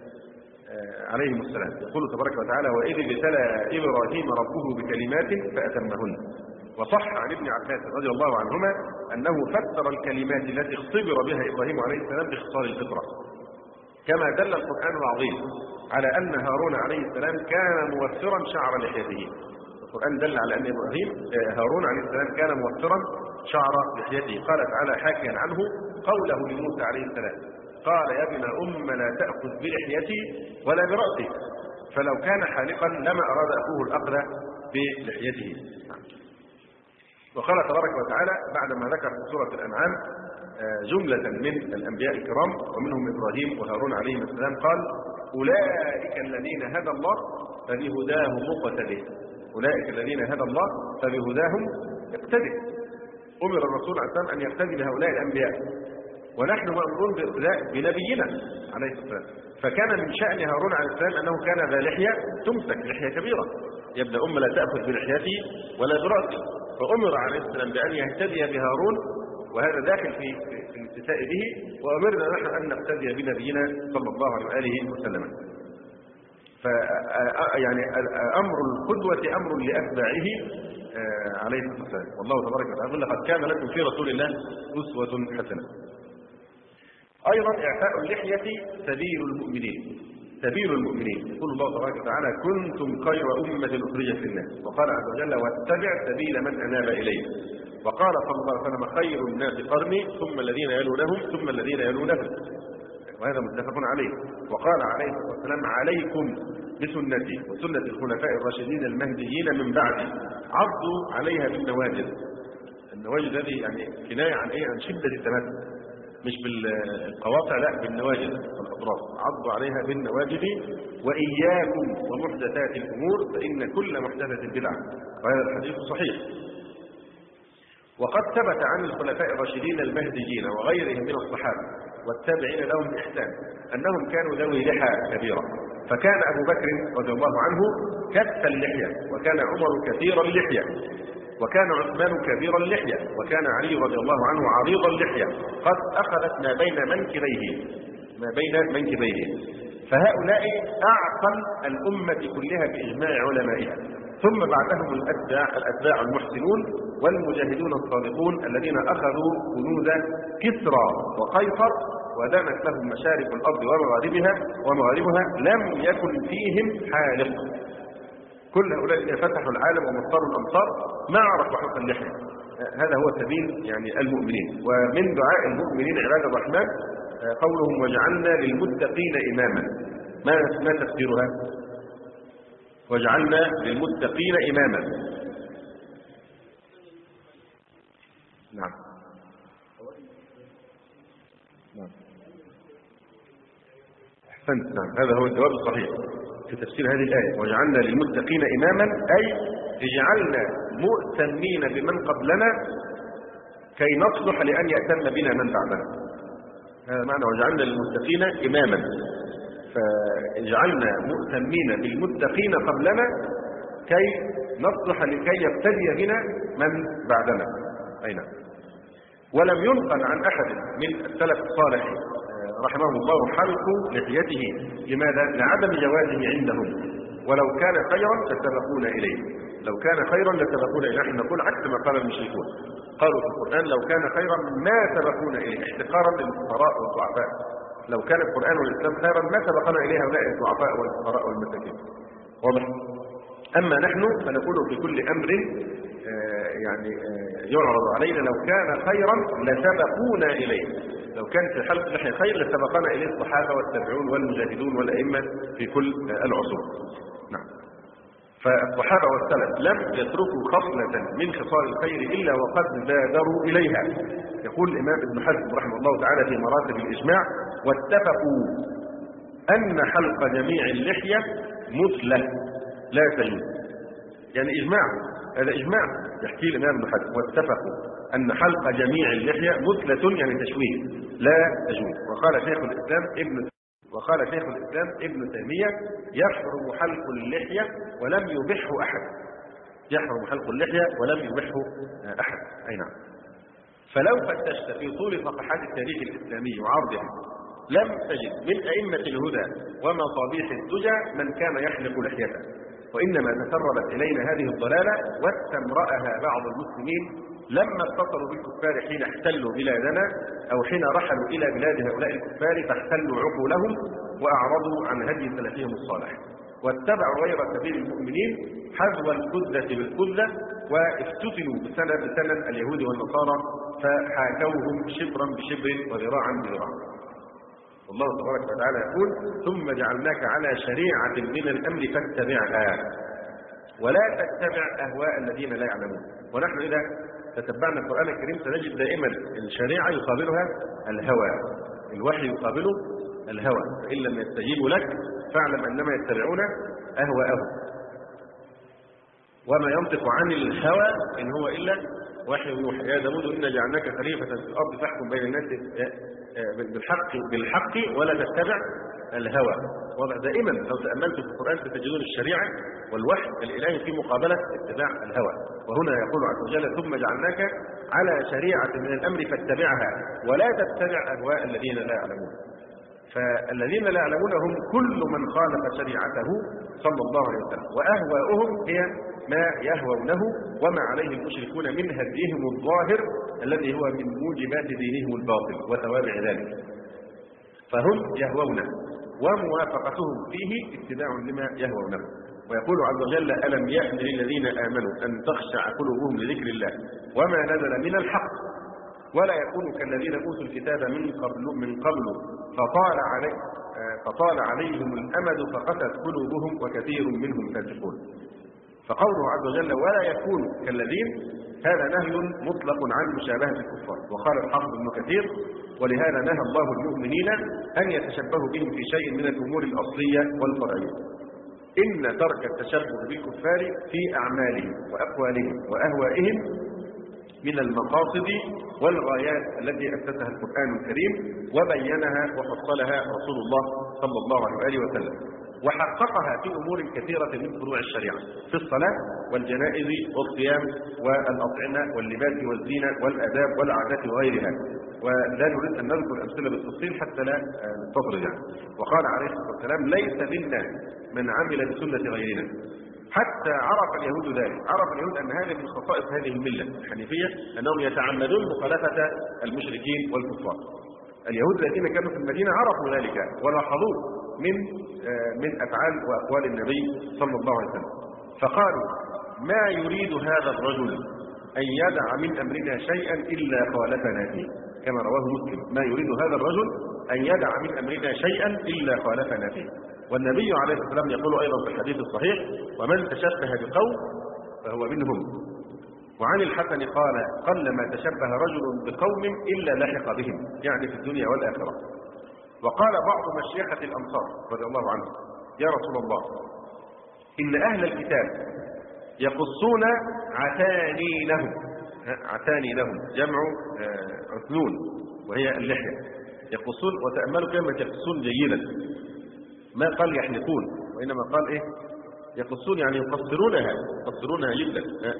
عليهم السلام. يقول تبارك وتعالى: وإذ ابتلى إبراهيم ربه بكلمات فأتمهن. وصح عن ابن عباس رضي الله عنهما أنه فسر الكلمات التي اختبر بها إبراهيم عليه السلام باختصار الفطرة، كما دل القرآن العظيم على أن هارون عليه السلام كان موفرا شعر لحيته. القرآن دل على أن هارون عليه السلام كان موفرا شعر لحيته. قال تعالى حاكيا عنه قوله لموسى عليه السلام: قال يا ابن لا تأخذ بلحيتي ولا برأسي، فلو كان حالقا لما أراد أخوه الأخذ بلحيته. وقال تبارك وتعالى بعدما ذكر في سورة الأنعام جملة من الأنبياء الكرام ومنهم إبراهيم وهارون عليهم السلام قال: أولئك الذين هدى الله فبهداهم مقتدئ. أولئك الذين هدى الله فبهداهم اقتدئ. أمر الرسول عليه السلام أن يقتدي بهؤلاء الأنبياء، ونحن مأمورون باقتداء بنبينا عليه السلام. فكان من شأن هارون عليه السلام أنه كان ذا لحية تمسك، لحية كبيرة، يبدأ لا تأخذ بلحيته ولا برأسه، فأمر عليه السلام بأن يهتدي بهارون، وهذا داخل في الاقتداء به، وأمرنا نحن أن نقتدي بنبينا صلى الله عليه وسلم. يعني أمر القدوة أمر لأتباعه عليه الصلاة والسلام. والله تبارك وتعالى يقول لقد كان لكم في رسول الله أسوة حسنة. أيضا إعفاء اللحية سبيل المؤمنين، سبيل المؤمنين. يقول الله تبارك وتعالى كنتم خير أمة أخرجت للناس، وقال عز وجل واتبع سبيل من أناب إليه، وقال صلى الله عليه وسلم خير الناس قرني ثم الذين يلونهم ثم الذين يلونهم، وهذا متفق عليه. وقال عليه الصلاة والسلام عليكم بسنتي وسنة الخلفاء الراشدين المهديين من بعدي عضوا عليها بالنواجذ. النواجذ هذه يعني كناية عن إيه؟ عن شدة التمسك، مش بالقواطع، لا بالنواجذ والأطراف. عضوا عليها بالنواجذ وإياكم ومحدثات الأمور فإن كل محدثة بدعة، وهذا الحديث صحيح. وقد ثبت عن الخلفاء الراشدين المهديين وغيرهم من الصحابة والتابعين لهم بإحسان أنهم كانوا ذوي لحى كبيرة، فكان أبو بكر رضي الله عنه كث اللحية، وكان عمر كثير اللحية، وكان عثمان كبير اللحية، وكان علي رضي الله عنه عريض اللحية قد أخذت ما بين منكبيه، فهؤلاء أعقل الأمة كلها بإجماع علمائها، ثم بعدهم الأتباع المحسنون والمجاهدون الصادقون الذين أخذوا كنوز كسرى وقيصر ودامت لهم مشارق الأرض ومغاربها لم يكن فيهم حالق. كل هؤلاء الذين فتحوا العالم ومطروا الأمطار ما عرفوا حق اللحية. هذا هو سبيل يعني المؤمنين. ومن دعاء المؤمنين عباد الرحمن قولهم وجعلنا للمتقين إماما. ما تفسيرها؟ وجعلنا للمتقين إماما. نعم. أحسنت. نعم، هذا هو الجواب الصحيح في تفسير هذه الآية. وجعلنا للمتقين إماما أي اجعلنا مؤتمين بمن قبلنا كي نصلح لأن يأتم بنا من بعدنا. هذا معنى وجعلنا للمتقين إماما، فاجعلنا مؤتمين بالمتقين قبلنا كي نصلح لكي يبتدي بنا من بعدنا. أين ولم ينقل عن أحد من السلف الصالح رحمه الله حلق لحيته. لماذا؟ لعدم جوازه عندهم، ولو كان خيرا لسبقونا إليه. لو كان خيرا لسبقونا إليه. نحن نقول عكس ما قال المشركون، قالوا في القرآن لو كان خيرا ما سبقونا إليه، احتقارا للفقراء والضعفاء. لو كان القرآن والإسلام خيرا ما سبقنا إليه هؤلاء الضعفاء والفقراء والمساكين. واضح؟ أما نحن فنقول في كل أمر يعرض علينا لو كان خيرا لسبقونا إليه. لو كان في حلق اللحية خير لسبقنا إليه الصحابة والتابعون والمجاهدون والأئمة في كل العصور. نعم. فالصحابة والسلف لم يتركوا خصلة من خصال الخير إلا وقد بادروا إليها. يقول الإمام ابن حزم رحمه الله تعالى في مراتب الإجماع واتفقوا أن حلق جميع اللحية مثلة لا تجوز. يعني إجماع، هذا إجماع يحكي الإمام ابن حزم واتفقوا أن حلق جميع اللحية مثلة يعني تشويه لا تجوز. وقال شيخ الإسلام ابن تيمية يحرم حلق اللحية ولم يبحه أحد. يحرم حلق اللحية ولم يبحه أحد. أي نعم. فلو فتشت في طول صفحات التاريخ الإسلامي وعرضها لم تجد من أئمة الهدى ومصابيح الدجى من كان يحلق لحيته، وإنما تسربت إلينا هذه الضلالة واستمرأها بعض المسلمين لما اتصلوا بالكفار حين احتلوا بلادنا أو حين رحلوا إلى بلاد هؤلاء الكفار فاحتلوا عقولهم وأعرضوا عن هدي سلفهم الصالح واتبعوا غير سبيل المؤمنين حذو الكذة بالكذة وافتتنوا بسنن اليهود والنصارى فحاكوهم شبرا بشبر وذراعا بذراع. والله تبارك وتعالى يقول ثم جعلناك على شريعة من الأمر فاتبعها ولا تتبع أهواء الذين لا يعلمون. ونحن إذا تتبعنا القرآن الكريم سنجد دائما الشريعة يقابلها الهوى، الوحي يقابله الهوى، فإن لم يستجيبوا لك فاعلم أنما يتبعون أهواءهم وما ينطق عن الهوى إن هو إلا وحي يوحى. يا داود إنا جعلناك خليفة في الأرض فاحكم بين الناس بالحق ولا تتبع الهوى. واضح؟ دائما لو تأملت في القرآن ستجدون الشريعة والوحي الإلهي في مقابلة اتباع الهوى. وهنا يقول عز وجل ثم جعلناك على شريعة من الأمر فاتبعها ولا تتبع أهواء الذين لا يعلمون. فالذين لا يعلمون هم كل من خالف شريعته صلى الله عليه وسلم، وأهواؤهم هي ما يهوونه وما عليه المشركون من هديهم الظاهر الذي هو من موجبات دينهم الباطل وتوابع ذلك. فهم يهوونه وموافقتهم فيه اتباع لما يهوونه. ويقول عز وجل: ألم يأن للذين آمنوا أن تخشع قلوبهم لذكر الله وما نزل من الحق ولا يكونوا كالذين أوتوا الكتاب من قبل فطال عليهم الأمد فقست قلوبهم وكثير منهم فاسقون. فقوله عز وجل: ولا يكونوا كالذين، هذا نهي مطلق عن مشابهة الكفار. وقال الحافظ ابن كثير: ولهذا نهى الله المؤمنين أن يتشبهوا بهم في شيء من الأمور الأصلية والفرعية. إن ترك التشبه بالكفار في أعمالهم وأقوالهم وأهوائهم من المقاصد والغايات التي أسسها القرآن الكريم وبينها وفصلها رسول الله صلى الله عليه وسلم، وحققها في أمور كثيرة من فروع الشريعة، في الصلاة والجنائز والصيام والأطعمة واللباس والزينة والآداب والعادات وغيرها. ولا نريد أن نذكر أمثلة بالتفصيل حتى لا نستطرد يعني. وقال عليه الصلاة والسلام: ليس منا من عمل بسنة غيرنا. حتى عرف اليهود ذلك، عرف اليهود أن هذه من خصائص هذه الملة الحنيفية أنهم يتعمدون مخالفة المشركين والكفار. اليهود الذين كانوا في المدينة عرفوا ذلك ولاحظوه من أفعال وأقوال النبي صلى الله عليه وسلم، فقالوا: ما يريد هذا الرجل أن يدع من أمرنا شيئا إلا خالفنا فيه، كما رواه مسلم: ما يريد هذا الرجل أن يدع من أمرنا شيئا إلا خالفنا فيه. والنبي عليه الصلاة والسلام يقول أيضا في الحديث الصحيح: ومن تشبه بقوم فهو منهم. وعن الحسن قال: قلما تشبه رجل بقوم إلا لحق بهم، يعني في الدنيا والآخرة. وقال بعض مشيخة الأنصار رضي الله عنهم: يا رسول الله، إن أهل الكتاب يقصون عتانينهم. عتانينهم جمع عثنون وهي اللحية. يقصون، وتأملوا كلمة يقصون جيدا، ما قال يحلقون وإنما قال إيه؟ يقصون، يعني يقصرونها جدا.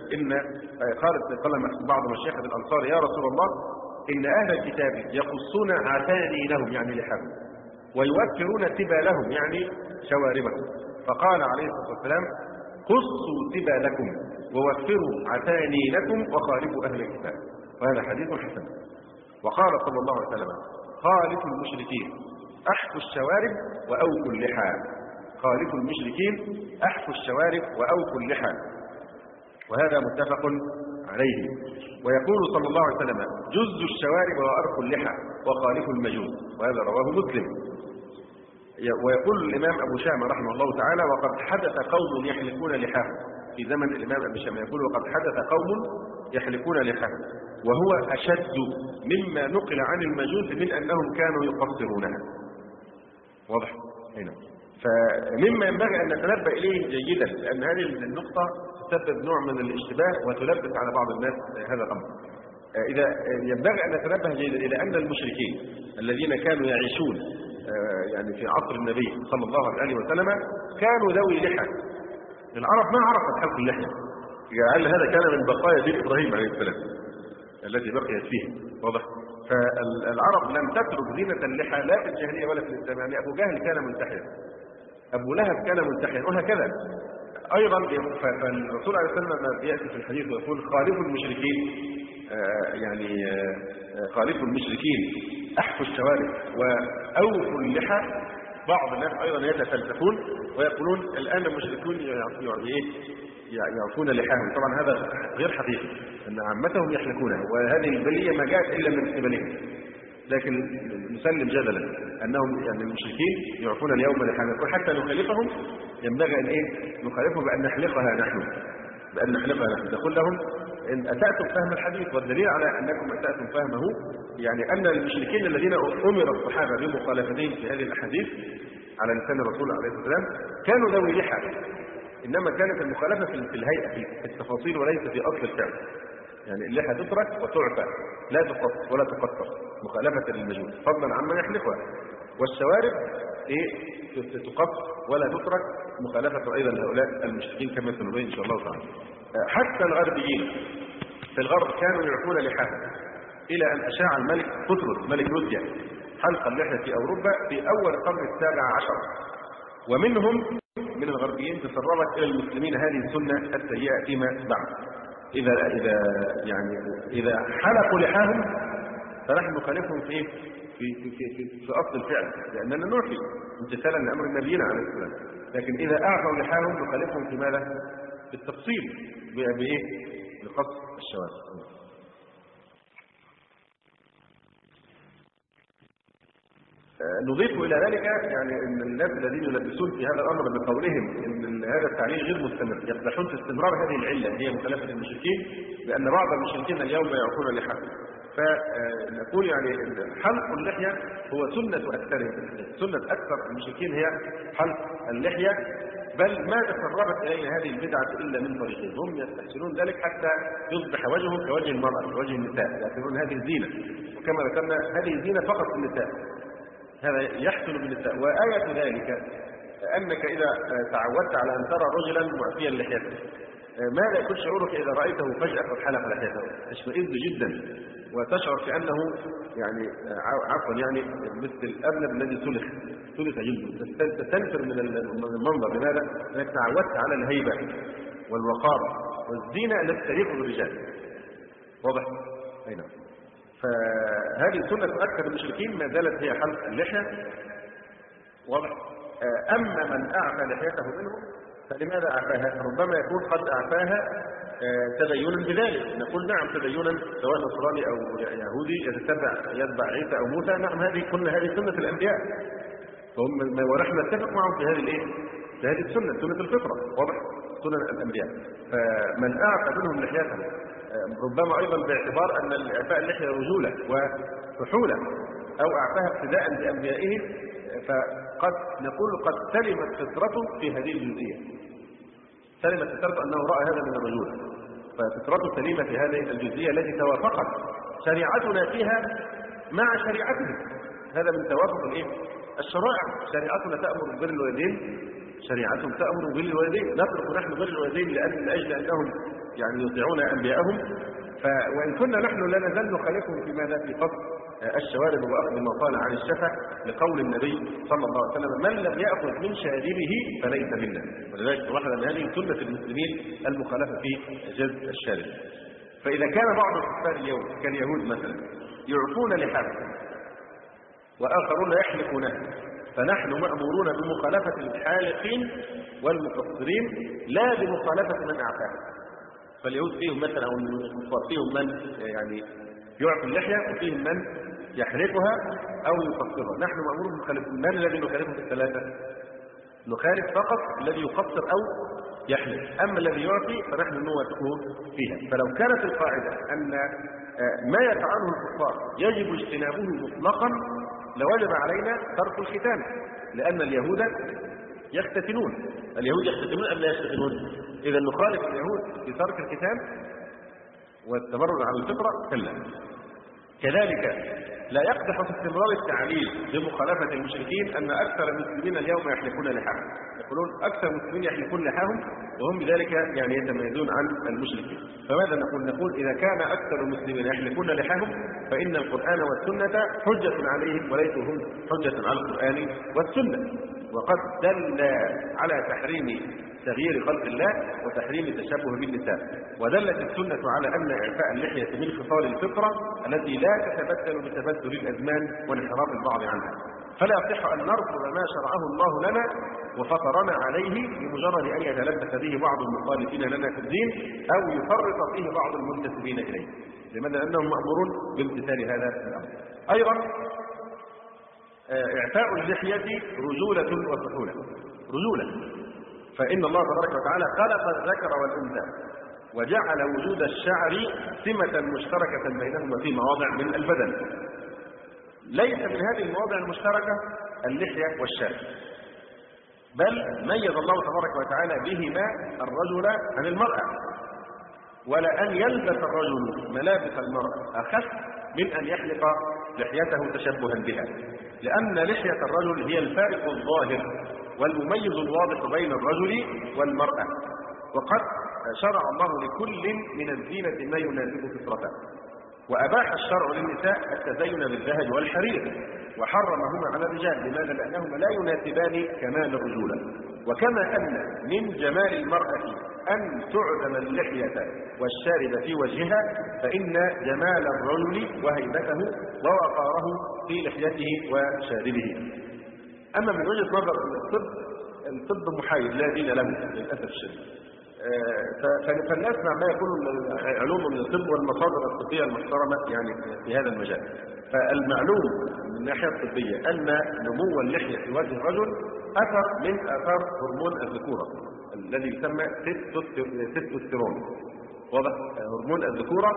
قال بعض مشايخ الأنصار: يا رسول الله، إن أهل الكتاب يقصون عتانينهم يعني لحاهم، ويوفرون تبالهم يعني شواربهم. فقال عليه الصلاة والسلام: قصوا تبالكم ووفروا عتانينكم وخالفوا أهل الكتاب. وهذا حديث حسن. وقال صلى الله عليه وسلم: خالفوا المشركين أحفوا الشوارب وأوفوا اللحى. خالفوا المشركين أحفوا الشوارب وأوفوا اللحى. وهذا متفق عليه. ويقول صلى الله عليه وسلم: جزوا الشوارب وأرخوا اللحى وخالفوا المجوس. وهذا رواه مسلم. ويقول الإمام أبو شامة رحمه الله تعالى: وقد حدث قوم يحلقون لحاهم. في زمن الإمام أبو شامة يقول: وقد حدث قوم يحلقون لحاهم، وهو أشد مما نقل عن المجوس من أنهم كانوا يقصرونها. واضح؟ هنا. فمما ينبغي أن نتنبه إليه جيدا، لأن هذه النقطة تسبب نوع من الاشتباه وتلبس على بعض الناس هذا الأمر. إذا ينبغي أن نتنبه جيدا إلى أن المشركين الذين كانوا يعيشون يعني في عصر النبي صلى الله عليه وسلم كانوا ذوي لحى. العرب ما عرفت حلق اللحية، لعل هذا كان من بقايا دين إبراهيم عليه السلام التي بقيت فيه. واضح؟ فالعرب لم تترك زينة اللحى لا في الجاهلية ولا في الإسلام. يعني أبو جهل كان منتحيا، أبو لهب كان منتحيا، وهكذا. أيضا فالرسول عليه السلام لما يأتي في الحديث ويقول: خالفوا المشركين، يعني خالفوا المشركين أحفوا الشوارب وأوفوا اللحى. بعض الناس أيضا يتفلسفون ويقولون الآن المشركون يعفون لحاهم. طبعا هذا غير حقيقي، أن عامتهم يحلقونها، وهذه البلية ما جاءت إلا من قبلهم. لكن نسلم جدلا أنهم يعني المشركين يعفون اليوم لحاهم، حتى نخالفهم ينبغي أن نخالفهم بأن نحلقها نحن، نقول لهم: إن أسأتم فهم الحديث. والدليل على أنكم أسأتم فهمه يعني أن المشركين الذين أمر الصحابة بمخالفتهم في هذه الأحاديث على لسان الرسول عليه الصلاة والسلام كانوا ذوي لحى، إنما كانت المخالفة في الهيئة، في التفاصيل، وليس في أصل الفعل. يعني اللحى تترك وتعفى، لا تقص ولا تقصر، مخالفة للمجوس، فضلا عما يحلقها. والشوارب تقص ولا تترك، مخالفة أيضا لهؤلاء المشركين كما سنبين إن شاء الله تعالى. حتى الغربيين في الغرب كانوا يعفون لحاهم، إلى أن أشاع الملك قطرس ملك روسيا حلق اللحية في أوروبا في أول القرن ال17، ومنهم من الغربيين تسربت إلى المسلمين هذه السنة السيئة فيما بعد. إذا حلقوا لحاهم فنحن نخالفهم في إيه؟ في أصل الفعل، لأننا نعفي امتثالا لأمر نبينا عليه السلام. لكن إذا أعفوا لحاهم نخالفهم في ماذا؟ في التفصيل بإيه؟ بقص الشوارع. نضيف إلى ذلك يعني أن الناس الذين يلبسون في هذا الأمر بقولهم أن هذا التعليل غير مستمر يقدحون في استمرار هذه العلة هي مخالفة المشركين، لأن بعض المشركين اليوم يعرفون لحاهم. فنقول يعني حلق اللحية هو سنة أكثرهم، سنة أكثر المشركين هي حلق اللحية، بل ما تسربت إلينا هذه البدعة إلا من طريقين، هم يستحسنون ذلك حتى يصبح وجههم كوجه المرأة كوجه النساء، يعتبرون هذه الزينة، وكما ذكرنا هذه زينة فقط للنساء، هذا يحصل بالنساء. وآية ذلك أنك إذا تعودت على أن ترى رجلا معفيا لحيته ماذا يكون شعورك إذا رأيته فجأة قد حلق لحيته؟ تشمئز جدا وتشعر كأنه يعني عفوا يعني مثل الأبلب الذي سلخ جلده، تستنفر من المنظر. لماذا؟ لأنك تعودت على الهيبة والوقار والزينة التي تليق بالرجال. واضح؟ أي نعم. فهذه سنة أكثر المشركين ما زالت هي حلق اللحية. واضح؟ أما من أعفى لحيته منهم فلماذا أعفاها؟ ربما يكون قد أعفاها تدينا بذلك، نقول نعم تدينا سواء نصراني أو يهودي يتبع عيسى أو موسى، نعم هذه سنة الأنبياء، ونحن نتفق معهم في هذه السنة، سنة الفطرة. واضح؟ سنة الأنبياء. فمن أعفى منهم لحيته ربما أيضا باعتبار أن إعفاء اللحية رجولة وفحولة أو أعفاها ابتداء بأنبيائه، فقد نقول قد سلمت فطرته في هذه الجزئية، سلمت فطرته أنه رأى هذا من الرجولة، ففطرته سليمة في هذه الجزئية التي توافقت شريعتنا فيها مع شريعتهم. هذا من توافق الشرائع. شريعتنا تأمر ببر الوالدين، شريعتهم تأمر ببر الوالدين، نترك نحن بر الوالدين لأجل أنهم يعني يطيعون أنبياءهم. وإن كنا نحن لا نزال نخالفهم في ماذا؟ في قصد الشوارب وأخذ ما قال عن الشفع، لقول النبي صلى الله عليه وسلم: من لم يأخذ من شاربه فليس منا. ولذلك واحدة من هذه سنة المسلمين المخالفة في جز الشارب. فإذا كان بعض الكفار اليوم كاليهود مثلا يعفون لحاهم وآخرون يحلقونها، فنحن مأمورون بمخالفة الحالقين والمقصرين لا بمخالفة من أعفاها. فاليهود فيهم مثلا أو الكفار فيهم من يعني يعفي اللحية وفيهم من يحرقها أو يقصرها. نحن مأمورون بمخالفة. من الذي نخالفه في الثلاثة؟ نخالف فقط الذي يقصر أو يحلق، أما الذي يعفي فنحن نوافقه فيها. فلو كانت القاعدة أن ما يفعله الكفار يجب اجتنابه مطلقا لوجب علينا ترك الختان، لأن اليهود يختتنون. اليهود يختتنون أم لا يختتنون؟ إذا نخالف اليهود في ترك الختان والتمرد على الفطرة؟ كلا. كذلك لا يقدح في استمرار التعليل بمخالفة المشركين أن أكثر المسلمين اليوم يحلقون لحاهم. يقولون أكثر المسلمين يحلقون لحاهم وهم بذلك يعني يتميزون عن المشركين. فماذا نقول؟ نقول إذا كان أكثر المسلمين يحلقون لحاهم فإن القرآن والسنة حجة عليهم وليسوا هم حجة على القرآن والسنة. وقد دل على تحريم تغيير خلق الله وتحريم التشبه بالنساء، ودلت السنة على أن إعفاء اللحية من خصال الفطرة التي لا تتبدل بتبدل الأزمان وانحراف البعض عنها، فلا يصح أن نرفض ما شرعه الله لنا وفطرنا عليه بمجرد أن يتلبس به بعض المخالفين لنا في الدين أو يفرط فيه بعض المنتسبين إليه. لماذا؟ لأنهم مأمورون بامتثال هذا الأمر. أيضا إعفاء اللحية رجولة وفحولة. رجولة، فإن الله تبارك وتعالى خلق الذكر والأنثى وجعل وجود الشعر سمة مشتركة بينهما في مواضع من البدن. ليس من هذه المواضع المشتركة اللحية والشارب، بل ميز الله تبارك وتعالى بهما الرجل عن المرأة. ولأن يلبس الرجل ملابس المرأة أخف من أن يحلق لحيته تشبها بها، لأن لحية الرجل هي الفارق الظاهر والمميز الواضح بين الرجل والمرأة، وقد شرع الله لكل من الزينة ما يناسب فطرته. وأباح الشرع للنساء التزين بالذهب والحرير وحرمهما على الرجال. لماذا؟ لأنهما لا يناسبان كمال الرجولة. وكما أن من جمال المرأة أن تعدم اللحية والشارب في وجهها، فإن جمال الرجل وهيبته ووقاره في لحيته وشاربه. أما من وجهة نظر الطب محايد لا دين له للأسف الشديد. فلنسمع ما يقول علوم من الطب والمصادر الطبية المحترمة يعني في هذا المجال. فالمعلوم من الناحية الطبية أن نمو اللحية في وجه الرجل أثر من آثار هرمون الذكورة الذي يسمى تستوستيرون. واضح؟ هرمون الذكورة.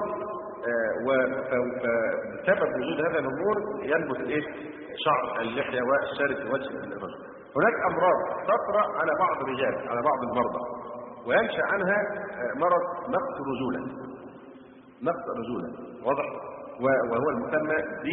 وبسبب وجود هذا الهرمون ينبت شعر اللحية والشارب في وجه الرجل. هناك أمراض تطرأ على بعض الرجال، على بعض المرضى، وينشأ عنها مرض نقص الرجولة. نقص الرجولة واضح؟ وهو المسمى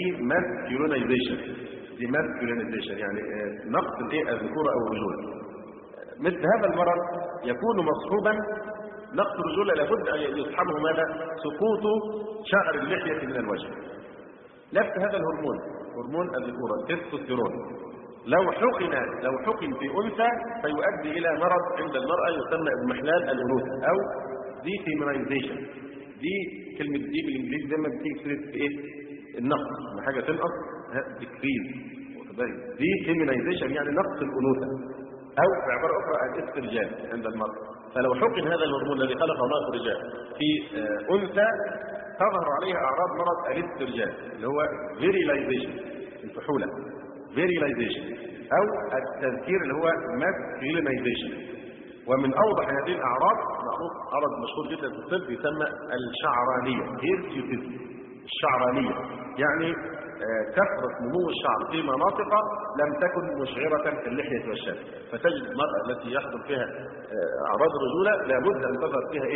ديماسكيولينيزيشن، يعني نقص الذكورة أو الرجولة. مثل هذا المرض يكون مصحوبا، نقص الرجولة لابد أن يصحبه ماذا؟ سقوط شعر اللحية من الوجه. نفس هذا الهرمون، هرمون الذكورة التستوستيرون، لو حقن في أنثى فيؤدي إلى مرض عند المرأة يسمى اضمحلال الأنوثة أو ديفيمينايزيشن. دي كلمة دي بالإنجليزي زي ما بتيجي في النقص، لما حاجة تنقص ديكريز. ديفيمينايزيشن يعني نقص الأنوثة، أو بعبارة أخرى الاسترجال عند المرأة. فلو حقن هذا الهرمون الذي خلقه الله في الرجال في أنثى تظهر عليها أعراض مرض الاسترجال اللي هو فيريلايزيشن، الفحولة، فيريلايزيشن، أو التذكير اللي هو ماسكيولينايزيشن. ومن أوضح هذه الأعراض معروف عرض مشهور جدا في الطب يسمى الشعرانية، هيرسيوتيزم. الشعرانية يعني كثرة نمو الشعر في مناطق لم تكن مشعرة كاللحية والشارب. فتجد المرأة التي يحصل فيها أعراض الرجولة لابد أن تظهر فيها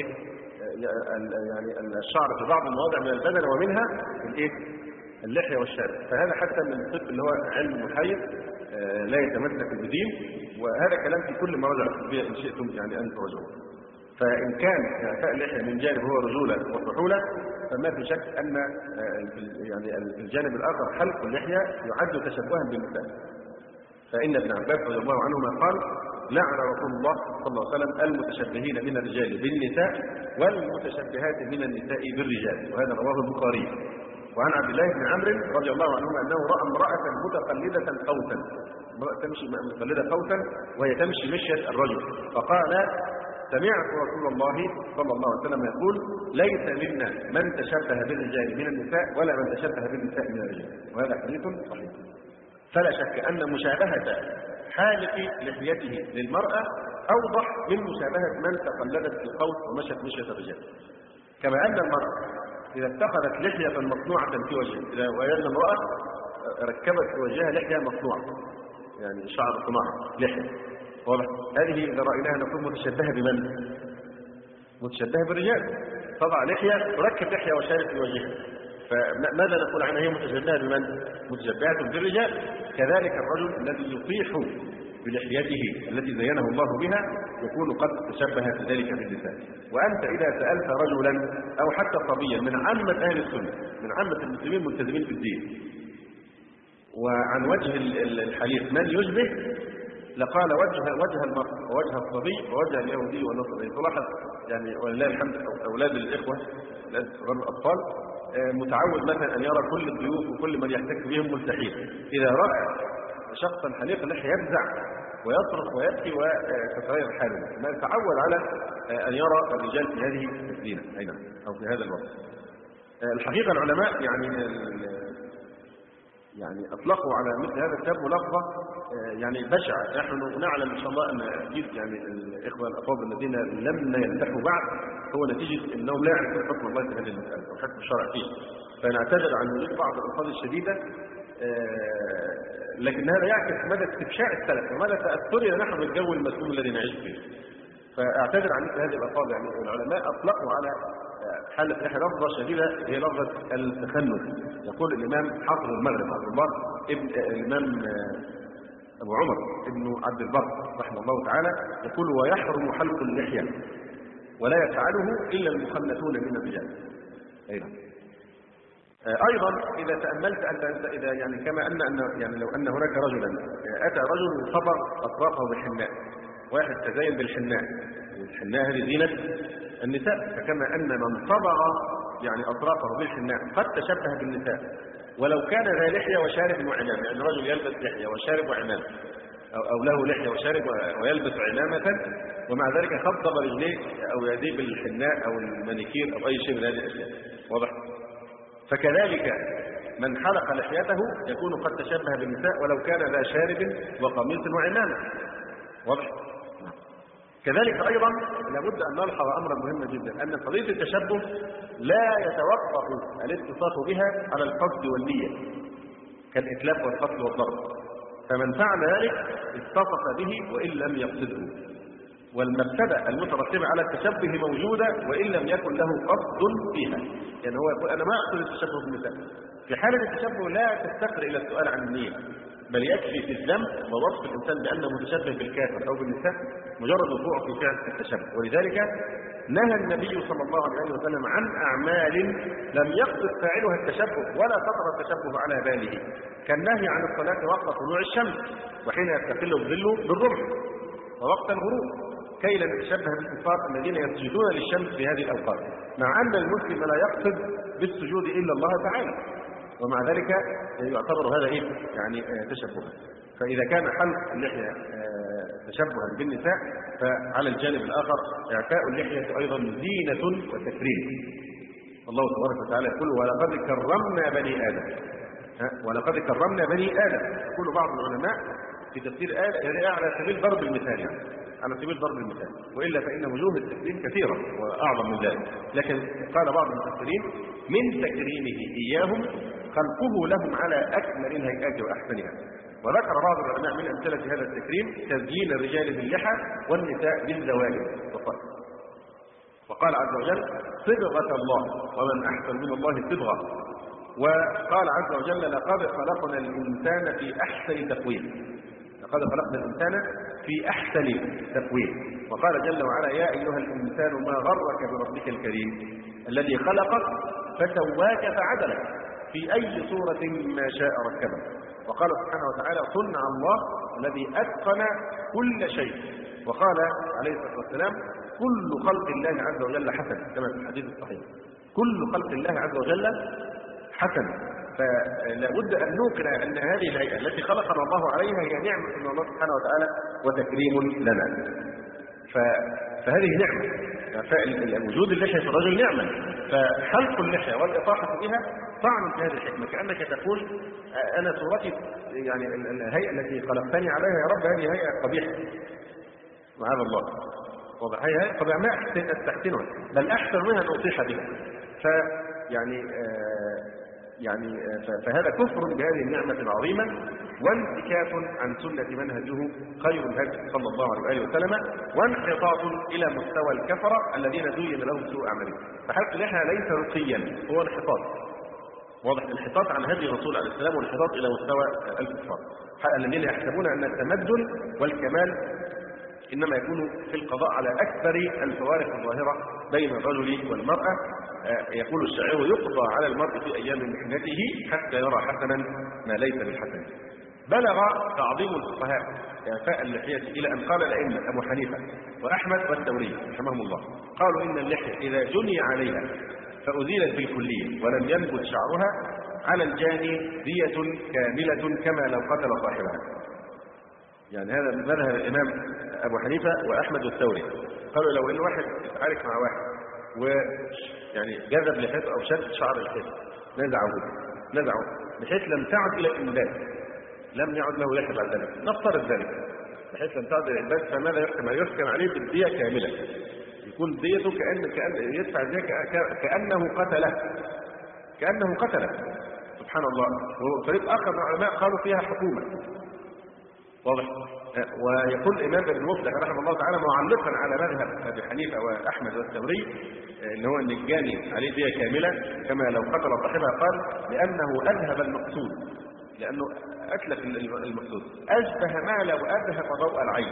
يعني الشعر في بعض المواضع من البدن، ومنها اللحية والشارب. فهذا حتى من الطب اللي هو علم محيط لا يتمسك بدين، وهذا كلام في كل مراجع الطبية إن شئتم يعني أن ترجعوا. فإن كان إعفاء اللحية من جانب هو رجولة وفحولة، فما في شك أن يعني الجانب الآخر حلق اللحية يعد تشبها بالنساء. فإن ابن عباس رضي الله عنهما قال: لعن رسول الله صلى الله عليه وسلم المتشبهين من الرجال بالنساء والمتشبهات من النساء بالرجال. وهذا رواه البخاري. وعن عبد الله بن عمرو رضي الله عنهما أنه رأى امرأة متقلدة قوسا، تمشي متقلدة قوسا وهي تمشي مشية الرجل، فقال: سمعت رسول الله صلى الله عليه وسلم يقول: ليس منا من تشبه بالرجال من النساء ولا من تشبه بالنساء من الرجال. وهذا حديث صحيح. فلا شك أن مشابهة حالق لحيته للمرأة أوضح من مشابهة من تقلدت في القوس ومشت مشية الرجال. كما أن المرأة إذا اتخذت لحية مصنوعة في وجهها، إذا وجدنا امرأة ركبت في وجهها لحية مصنوعة يعني شعر صناعة لحية، واضح؟ هذه إذا رأيناها نكون متشبهة بمن؟ متشبهة بالرجال. تضع لحية تركب لحية وشارب في وجهها، فماذا نقول عنها؟ هي متشبهة بمن؟ متشبهة بالرجال. كذلك الرجل الذي يطيح بلحيته التي زينه الله بها يكون قد تشبه بذلك بالنساء. وأنت إذا سألت رجلا أو حتى صبيا من عامة أهل السنة، من عامة المسلمين الملتزمين في الدين، وعن وجه الحليق من يشبه، لقال وجه المرء ووجه الصبي ووجه اليهودي والنصراني. تلاحظ يعني ولله الحمد أولاد الإخوة الأطفال متعود مثلا أن يرى كل الضيوف وكل من يحتك بهم ملتحين. إذا رأى شخصا حليق اللحية يفزع ويصرخ ويبكي وتتغير حاله. ما تعود على أن يرى الرجال في هذه الزينة أيضا أو في هذا الوقت. الحقيقة العلماء يعني أطلقوا على مثل هذا الكتاب ملحظة يعني بشعة. نحن نعلم إن شاء الله أن أكيد يعني الإخوة الأفاضل الذين لم ينتحوا بعد هو نتيجة أنهم لا يعرفون حكم الله في هذه المسألة أو حكم الشرع فيه، فنعتذر عن وجود بعض الألفاظ الشديدة، لكن هذا يعكس مدى استبشاع السلف ومدى تأثرنا نحن بالجو المسموم الذي نعيش فيه. فأعتذر عن مثل هذه الألفاظ. يعني العلماء أطلقوا على حالة لفظة شديدة هي لفظة التخنث. يقول الإمام حافظ المغرب عبد الله الإمام أبو عمر ابن عبد البر رحمه الله تعالى يقول: ويحرم حلق اللحية ولا يفعله إلا المخنثون من الرجال. أيضا أيضا إذا تأملت أنت إذا يعني كما أن يعني لو أن هناك رجلا أتى رجل صبغ أطرافه بالحناء، واحد تزين بالحناء، الحناء هذه زينة النساء، فكما أن من صبغ يعني أطرافه بالحناء قد تشبه بالنساء ولو كان ذا لحية وشارب وعمامة، يعني رجل يلبس لحية وشارب وعمامة أو له لحية وشارب ويلبس عمامة ومع ذلك خضب رجليه أو يديه بالحناء أو المانيكير أو أي شيء من هذه الأشياء، واضح؟ فكذلك من حلق لحيته يكون قد تشبه بالنساء ولو كان ذا شارب وقميص وعمامة، واضح؟ كذلك أيضا لابد أن نلحظ أمرا مهما جدا، أن قضية التشبه لا يتوقف الاتصاف بها على القصد والنية كالإتلاف والقتل والضرب، فمن فعل ذلك اتصف به وإن لم يقصده، والمفسدة المترتبة على التشبه موجودة وإن لم يكن له قصد فيها، يعني هو يقول أنا ما أقصد التشبه بالنساء. في حالة التشبه لا تفتقر إلى السؤال عن النية، بل يكفي في الذنب ووصف الإنسان بأنه متشبه بالكافر أو بالنساء مجرد وقوعه في فعل التشبه. ولذلك نهى النبي صلى الله عليه وسلم عن أعمال لم يقصد فاعلها التشبه ولا خطر التشبه على باله، كالنهي عن الصلاة وقت طلوع الشمس وحين يستقل الظل بالرمح ووقت الغروب كي لا نتشبه بالكفار الذين يسجدون للشمس في هذه الأوقات، مع أن المسلم لا يقصد بالسجود إلا الله تعالى، ومع ذلك يعتبر هذا يعني تشبها. فإذا كان حلق اللحية تشبها بالنساء، فعلى الجانب الآخر إعفاء اللحية أيضا زينة وتكريم. الله تبارك وتعالى يقول ولقد كرمنا بني آدم، ولقد كرمنا بني آدم. يقول بعض العلماء في تفسير آية على سبيل ضرب المثال، يعني على سبيل ضرب المثال، وإلا فإن وجوه التكريم كثيرة وأعظم من ذلك، لكن قال بعض المفسرين من تكريمه إياهم خلقه لهم على أكمل الهيئات وأحسنها. وذكر بعض العلماء من أمثلة هذا التكريم تزيين الرجال باللحى والنساء بالزواج. وقال عز وجل صبغة الله ومن أحسن من الله صبغة. وقال عز وجل لقد خلقنا الإنسان في أحسن تقويم، لقد خلقنا الإنسان في أحسن تقويم. وقال جل وعلا يا أيها الإنسان ما غرك بربك الكريم الذي خلقك فسواك فعدلك في أي صورة ما شاء ركبك. وقال سبحانه وتعالى صنع الله الذي أتقن كل شيء. وقال عليه الصلاة والسلام كل خلق الله عز وجل حسن، كما في الحديث الصحيح كل خلق الله عز وجل حسن. فلا بد أن نوقن أن هذه الهيئة التي خلقنا الله عليها هي نعمة من الله سبحانه وتعالى وتكريم لنا. فهذه نعمة، وجود اللحية في الرجل نعمة، فحلق اللحية والإطاحة بها طعن في هذه الحكمة، كأنك تقول أنا صورتي يعني الهيئة التي خلقتني عليها يا رب هذه هيئة قبيحة معاذ الله، هيئة قبيحة ما أستحسنها بل أحسن منها أن أطيح بها. فهذا كفر بهذه النعمة العظيمة وانتكاس عن سنة منهجه خير الهدي صلى الله عليه وسلم، وانحطاط إلى مستوى الكفرة الذين زين لهم سوء أعمالهم. فحلق اللحية ليس رقيا، هو انحطاط، واضح، انحطاط عن هدي الرسول عليه السلام وانحطاط إلى مستوى الكفار الذين يحسبون أن التمدن والكمال إنما يكون في القضاء على أكثر الفوارق الظاهرة بين الرجل والمرأة. يقول الشاعر يقضى على المرء في أيام محنته حتى يرى حسنا ما ليس بالحسن. بلغ تعظيم الفقهاء إعفاء اللحية إلى أن قال الأئمة أبو حنيفة وأحمد والثوري رحمهم الله قالوا إن اللحية إذا جني عليها فأزيلت بالكلية ولم ينبت شعرها على الجاني دية كاملة كما لو قتل صاحبها. يعني هذا مذهب الإمام أبو حنيفة وأحمد والثوري. قالوا لو إن واحد يتعارك مع واحد ويعني جذب لحيته أو شد شعر لحيته نزعه بحيث لم تعد إلى الإنبات، لم يعد له لحية بعد ذلك، نفترض ذلك، بحيث لم تعد إلى الإنبات، فماذا يحكم؟ يحكم عليه بالدية كاملة، يكون ديته كأن يدفع الدية كأنه قتله سبحان الله. وفريق آخر من العلماء قالوا فيها حكومة، واضح. ويقول الإمام ابن مفلح رحمه الله تعالى معلقا على مذهب أبي حنيفة وأحمد والثوري اللي هو أن الجاني عليه دية كاملة كما لو قتل صاحبها، قال لأنه أذهب المقصود، لأنه أتلف المقصود، أشبه ما لو أذهب ضوء العين،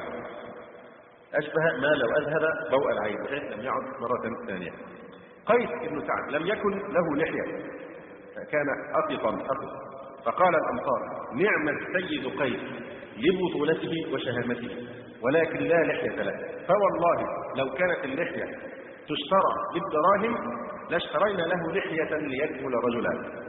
ضوء العين بحيث لم يعد مرة ثانية. قيس بن سعد لم يكن له لحية كان أقطا. فقال الأنصار: نعم السيد قيس لبطولته وشهامته، ولكن لا لحية له، فوالله لو كانت اللحية تشترى بالدراهم لاشترينا له لحية ليكمل رجلا.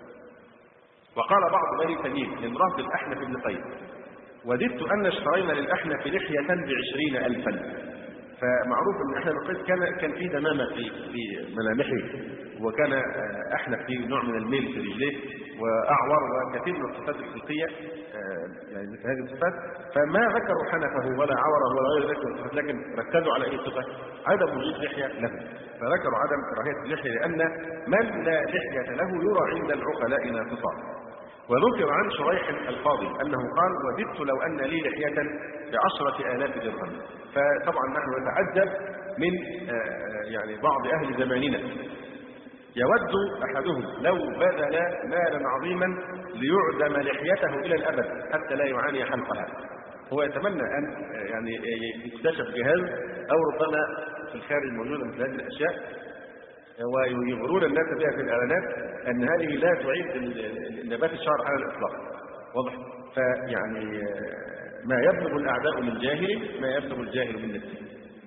وقال بعض بني تميم لامرأة الأحنف بن قيس: وددت أن اشترينا للأحنف لحية ب20,000. فمعروف ان احنف بن قيس كان فيه دمامه في ملامحه، وكان احنف فيه نوع من الميل في رجليه، واعور، وكثير من الصفات الخلقيه يعني مثل هذه الصفات. فما ذكروا حنفه ولا عوره ولا غير ذلك من الصفات، لكن ركزوا على اي صفه؟ عدم وجود لحيه له، فذكروا عدم كراهيه اللحيه لان من لا لحيه له يرى عند العقلاء ناقصا. وذكر عن شريح القاضي أنه قال: وددت لو أن لي لحية ب10,000 درهم. فطبعا نحن نتعجب من يعني بعض أهل زماننا، يود أحدهم لو بذل مالا عظيما ليعدم لحيته إلى الأبد حتى لا يعاني حلقها. هو يتمنى أن يعني يكتشف جهاز، أو ربما في الخارج موجودة مثل هذه الأشياء، ويغرون الناس بها في الإعلانات أن هذه لا تعيد نبات الشعر على الإطلاق. واضح؟ فيعني ما يبلغ الأعداء من جاهل ما يبلغ الجاهل من نفسه.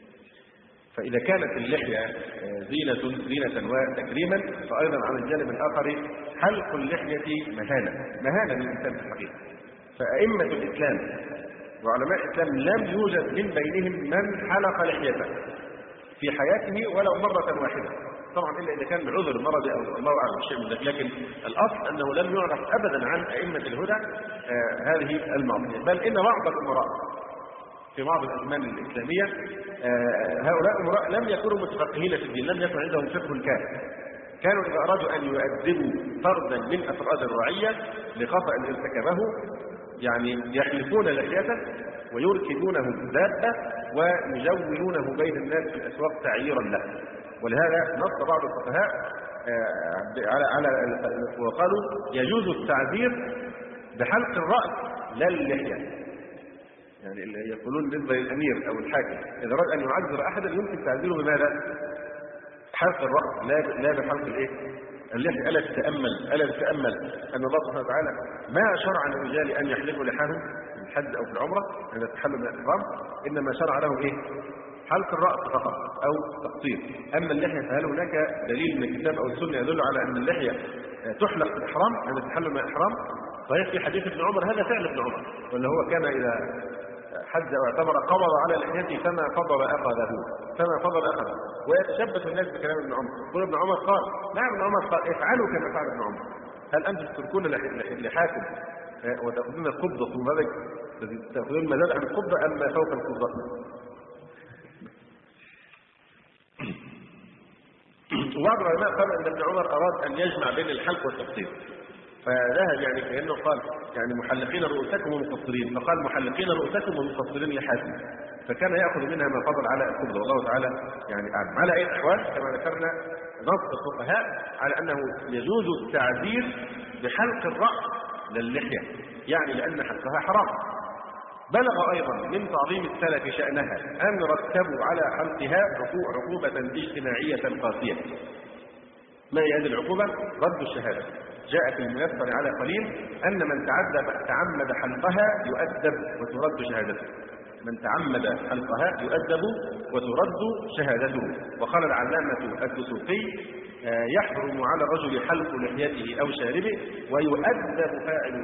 فإذا كانت اللحية زينة وتكريما، فأيضا على الجانب الآخر حلق اللحية مهانة للإنسان في الحقيقة. فأئمة الإسلام وعلماء الإسلام لم يوجد من بينهم من حلق لحيته في حياته ولو مرة واحدة، طبعا الا اذا كان بعذر مرضي او الله اعلم شيء من ذلك، لكن الاصل انه لم يعرف ابدا عن ائمه الهدى هذه المعصيه. بل ان بعض الامراء في بعض الازمان الاسلاميه هؤلاء الامراء لم يكونوا متفقهين في الدين، لم يكن عندهم فقه كامل. كانوا اذا ارادوا ان يؤدبوا فردا من افراد الرعيه لخطا ارتكبه يعني يحلفون لحيته ويركبونه دابه ويجولونه بين الناس في الاسواق تعييرا له. ولهذا نص بعض الفقهاء على وقالوا يجوز التعذير بحلق الراس لا اللحيه. يعني يقولون بالنسبه للامير او الحاكم اذا اراد ان يعذر احدا يمكن تعذيره بماذا؟ حلق الراس لا بحلق الايه؟ اللحيه. الا تتامل ان الله سبحانه وتعالى ما شرع للرجال ان يحلقوا لحاهم في الحج او في العمره عند التحلل من الاحرام، انما شرع لهم ايه؟ حلق الراس فقط او تقصير. اما اللحيه فهل هناك دليل من الكتاب او السنه يدل على ان اللحيه تحلق في الاحرام عند التحلل من الاحرام؟ صحيح في حديث ابن عمر هذا فعل ابن عمر، ولا هو كان اذا حج او اعتمر قبض على لحيته فما فضل اخذه. ويتشبث الناس بكلام ابن عمر. يقول ابن عمر قال: نعم ابن عمر قال: افعلوا كما فعل ابن عمر. هل انتم تتركون لحاكم وتاخذون القبضه ثم تاخذون ما زاد عن القبضه ام ما فوق القبضه؟ وبعض العلماء قال ان ابن عمر اراد ان يجمع بين الحلق والتقصير، فذهب يعني كانه قال يعني محلقين رؤوسكم ومقصرين، فقال محلقين رؤوسكم ومقصرين لحاكم، فكان ياخذ منها ما فضل على القبضه. والله تعالى يعني اعلم. على اي الاحوال كما ذكرنا نص الفقهاء على انه يجوز التعذير بحلق الراس للحيه، يعني لان حلقها حرام. بلغ ايضا من تعظيم السلف شانها ان رتبوا على حلقها عقوبه اجتماعيه قاسيه. ما هي هذه العقوبه؟ رد الشهاده. جاء في الميسر على قليل ان من تعمد حلقها يؤدب وترد شهادته. من تعمد حلقها يؤدب وترد شهادته. وقال العلامه الدسوقي: يحرم على الرجل حلق لحيته او شاربه ويؤدب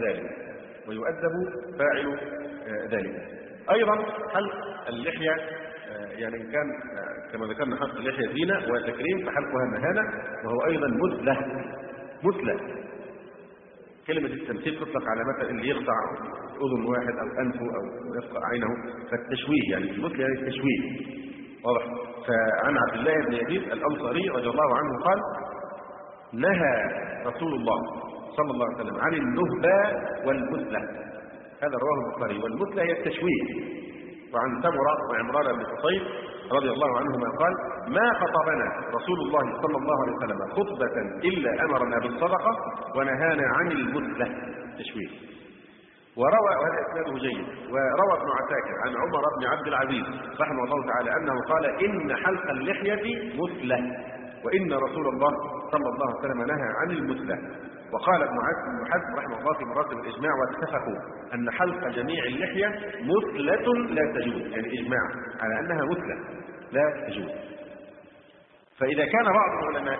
فاعل ذلك. ايضا حلق اللحيه يعني ان كان كما ذكرنا حلق اللحيه زينه وتكريم فحلقها مهانه، وهو ايضا مثلى. كلمه التمثيل تطلق على مثل اللي يقطع اذن واحد او انفه او يقطع عينه، فالتشويه يعني المثل يعني التشويه. واضح؟ فعن عبد الله بن يزيد الانصاري رضي الله عنه قال: نهى رسول الله صلى الله عليه وسلم عن النهبة والمثلة. هذا رواه البخاري. والمثلة هي التشويه. وعن سمرة وعمران بن حصين رضي الله عنهما قال: ما خطبنا رسول الله صلى الله عليه وسلم خطبة إلا أمرنا بالصدقة ونهانا عن المثلة التشويه. وروى وهذا إسناده جيد. وروى ابن عساكر عن عمر بن عبد العزيز رحمه الله تعالى أنه قال: إن حلق اللحية مثلة، وإن رسول الله صلى الله عليه وسلم نهى عن المثلة. وقال ابن حزم رحمه الله في مراتب الإجماع: واتفقوا أن حلق جميع اللحية مثلة لا تجوز، يعني إجماع على أنها مثلة لا تجوز. فإذا كان بعض العلماء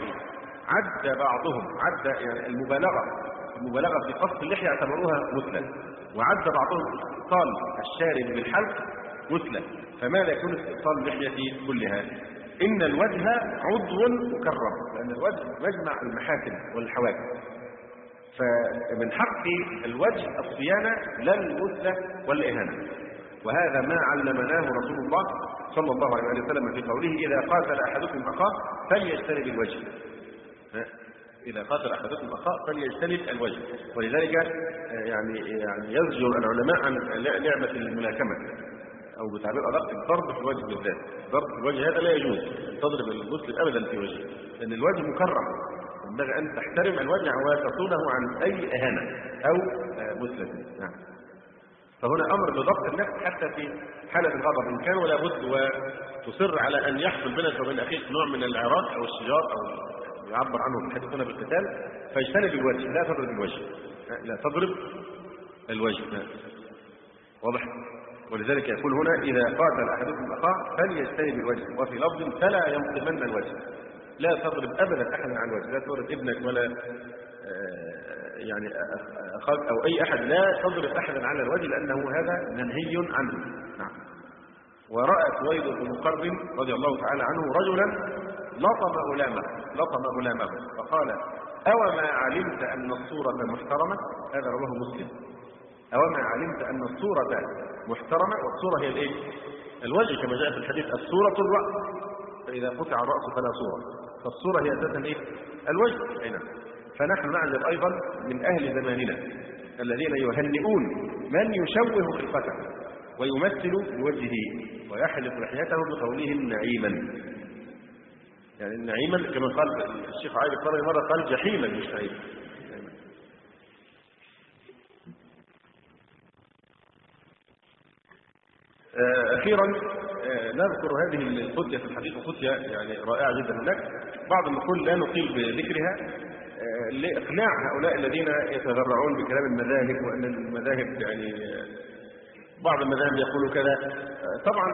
عد يعني المبالغة في قص اللحية اعتبروها مثلة، وعد بعضهم استئصال الشارب بالحلق مثلة، فماذا يكون استئصال اللحية كلها؟ إن الوجه عضو مكرم، لأن الوجه مجمع المحاسن والحواجز، فمن حق الوجه الصيانة لا المثلة والإهانة. وهذا ما علمناه رسول الله صلى الله عليه وسلم في قوله: إذا قاتل أحدكم أخاه فليجتنب الوجه. إذا قاتل أحدكم أخاه فليجتنب الوجه. ولذلك يعني يزجر العلماء عن لعبة الملاكمة، أو بتعبير أدق الضرب في الوجه بالذات. ضرب في الوجه هذا لا يجوز، تضرب المسلم أبدا في وجهه، لأن الوجه مكرم، ينبغي أن تحترم الوجه وتصونه عن أي إهانة أو مثلة. نعم. فهنا أمر بضبط النفس حتى في حالة الغضب، إن كان ولا بد وتصر على أن يحصل بينك وبين أخيك نوع من العراك أو الشجار أو يعبر عنه في الحديث هنا بالقتال، فاجتنب الوجه، لا تضرب الوجه، لا تضرب الوجه. واضح؟ ولذلك يقول هنا: إذا قاتل أحدكم أخاه فليجتنب الوجه، وفي لفظ: فلا ينقمن الوجه. لا تضرب أبدا أحدا على الوجه، لا تضرب ابنك ولا يعني أخاك أو أي أحد، لا تضرب أحدا على الوجه، لأنه هذا منهي عنه. نعم. ورأى سويد بن مقرن رضي الله تعالى عنه رجلا لطم غلامه فقال: أوما علمت أن الصورة محترمة؟ هذا رواه مسلم. أوما علمت أن الصورة محترمة، والصورة هي الإيه؟ الوجه، كما جاء في الحديث: الصورة الرأس، فإذا قطع الرأس فلا صورة. فالصورة هي أساسا إيه؟ الوجه. هنا فنحن نعجب أيضا من أهل زماننا الذين يهنئون من يشوه خلقته ويمثل بوجهه ويحلق لحيته بقولهم نعيما. يعني نعيما كما قال الشيخ عايد الطبري مرة، قال جحيما مش نعيما. أخيرا نذكر هذه الفتية في الحديث، فتية يعني رائعة جدا. هناك بعض النقول لا نطيل بذكرها لإقناع هؤلاء الذين يتذرعون بكلام المذاهب، وأن المذاهب يعني بعض المذاهب يقولوا كذا. طبعا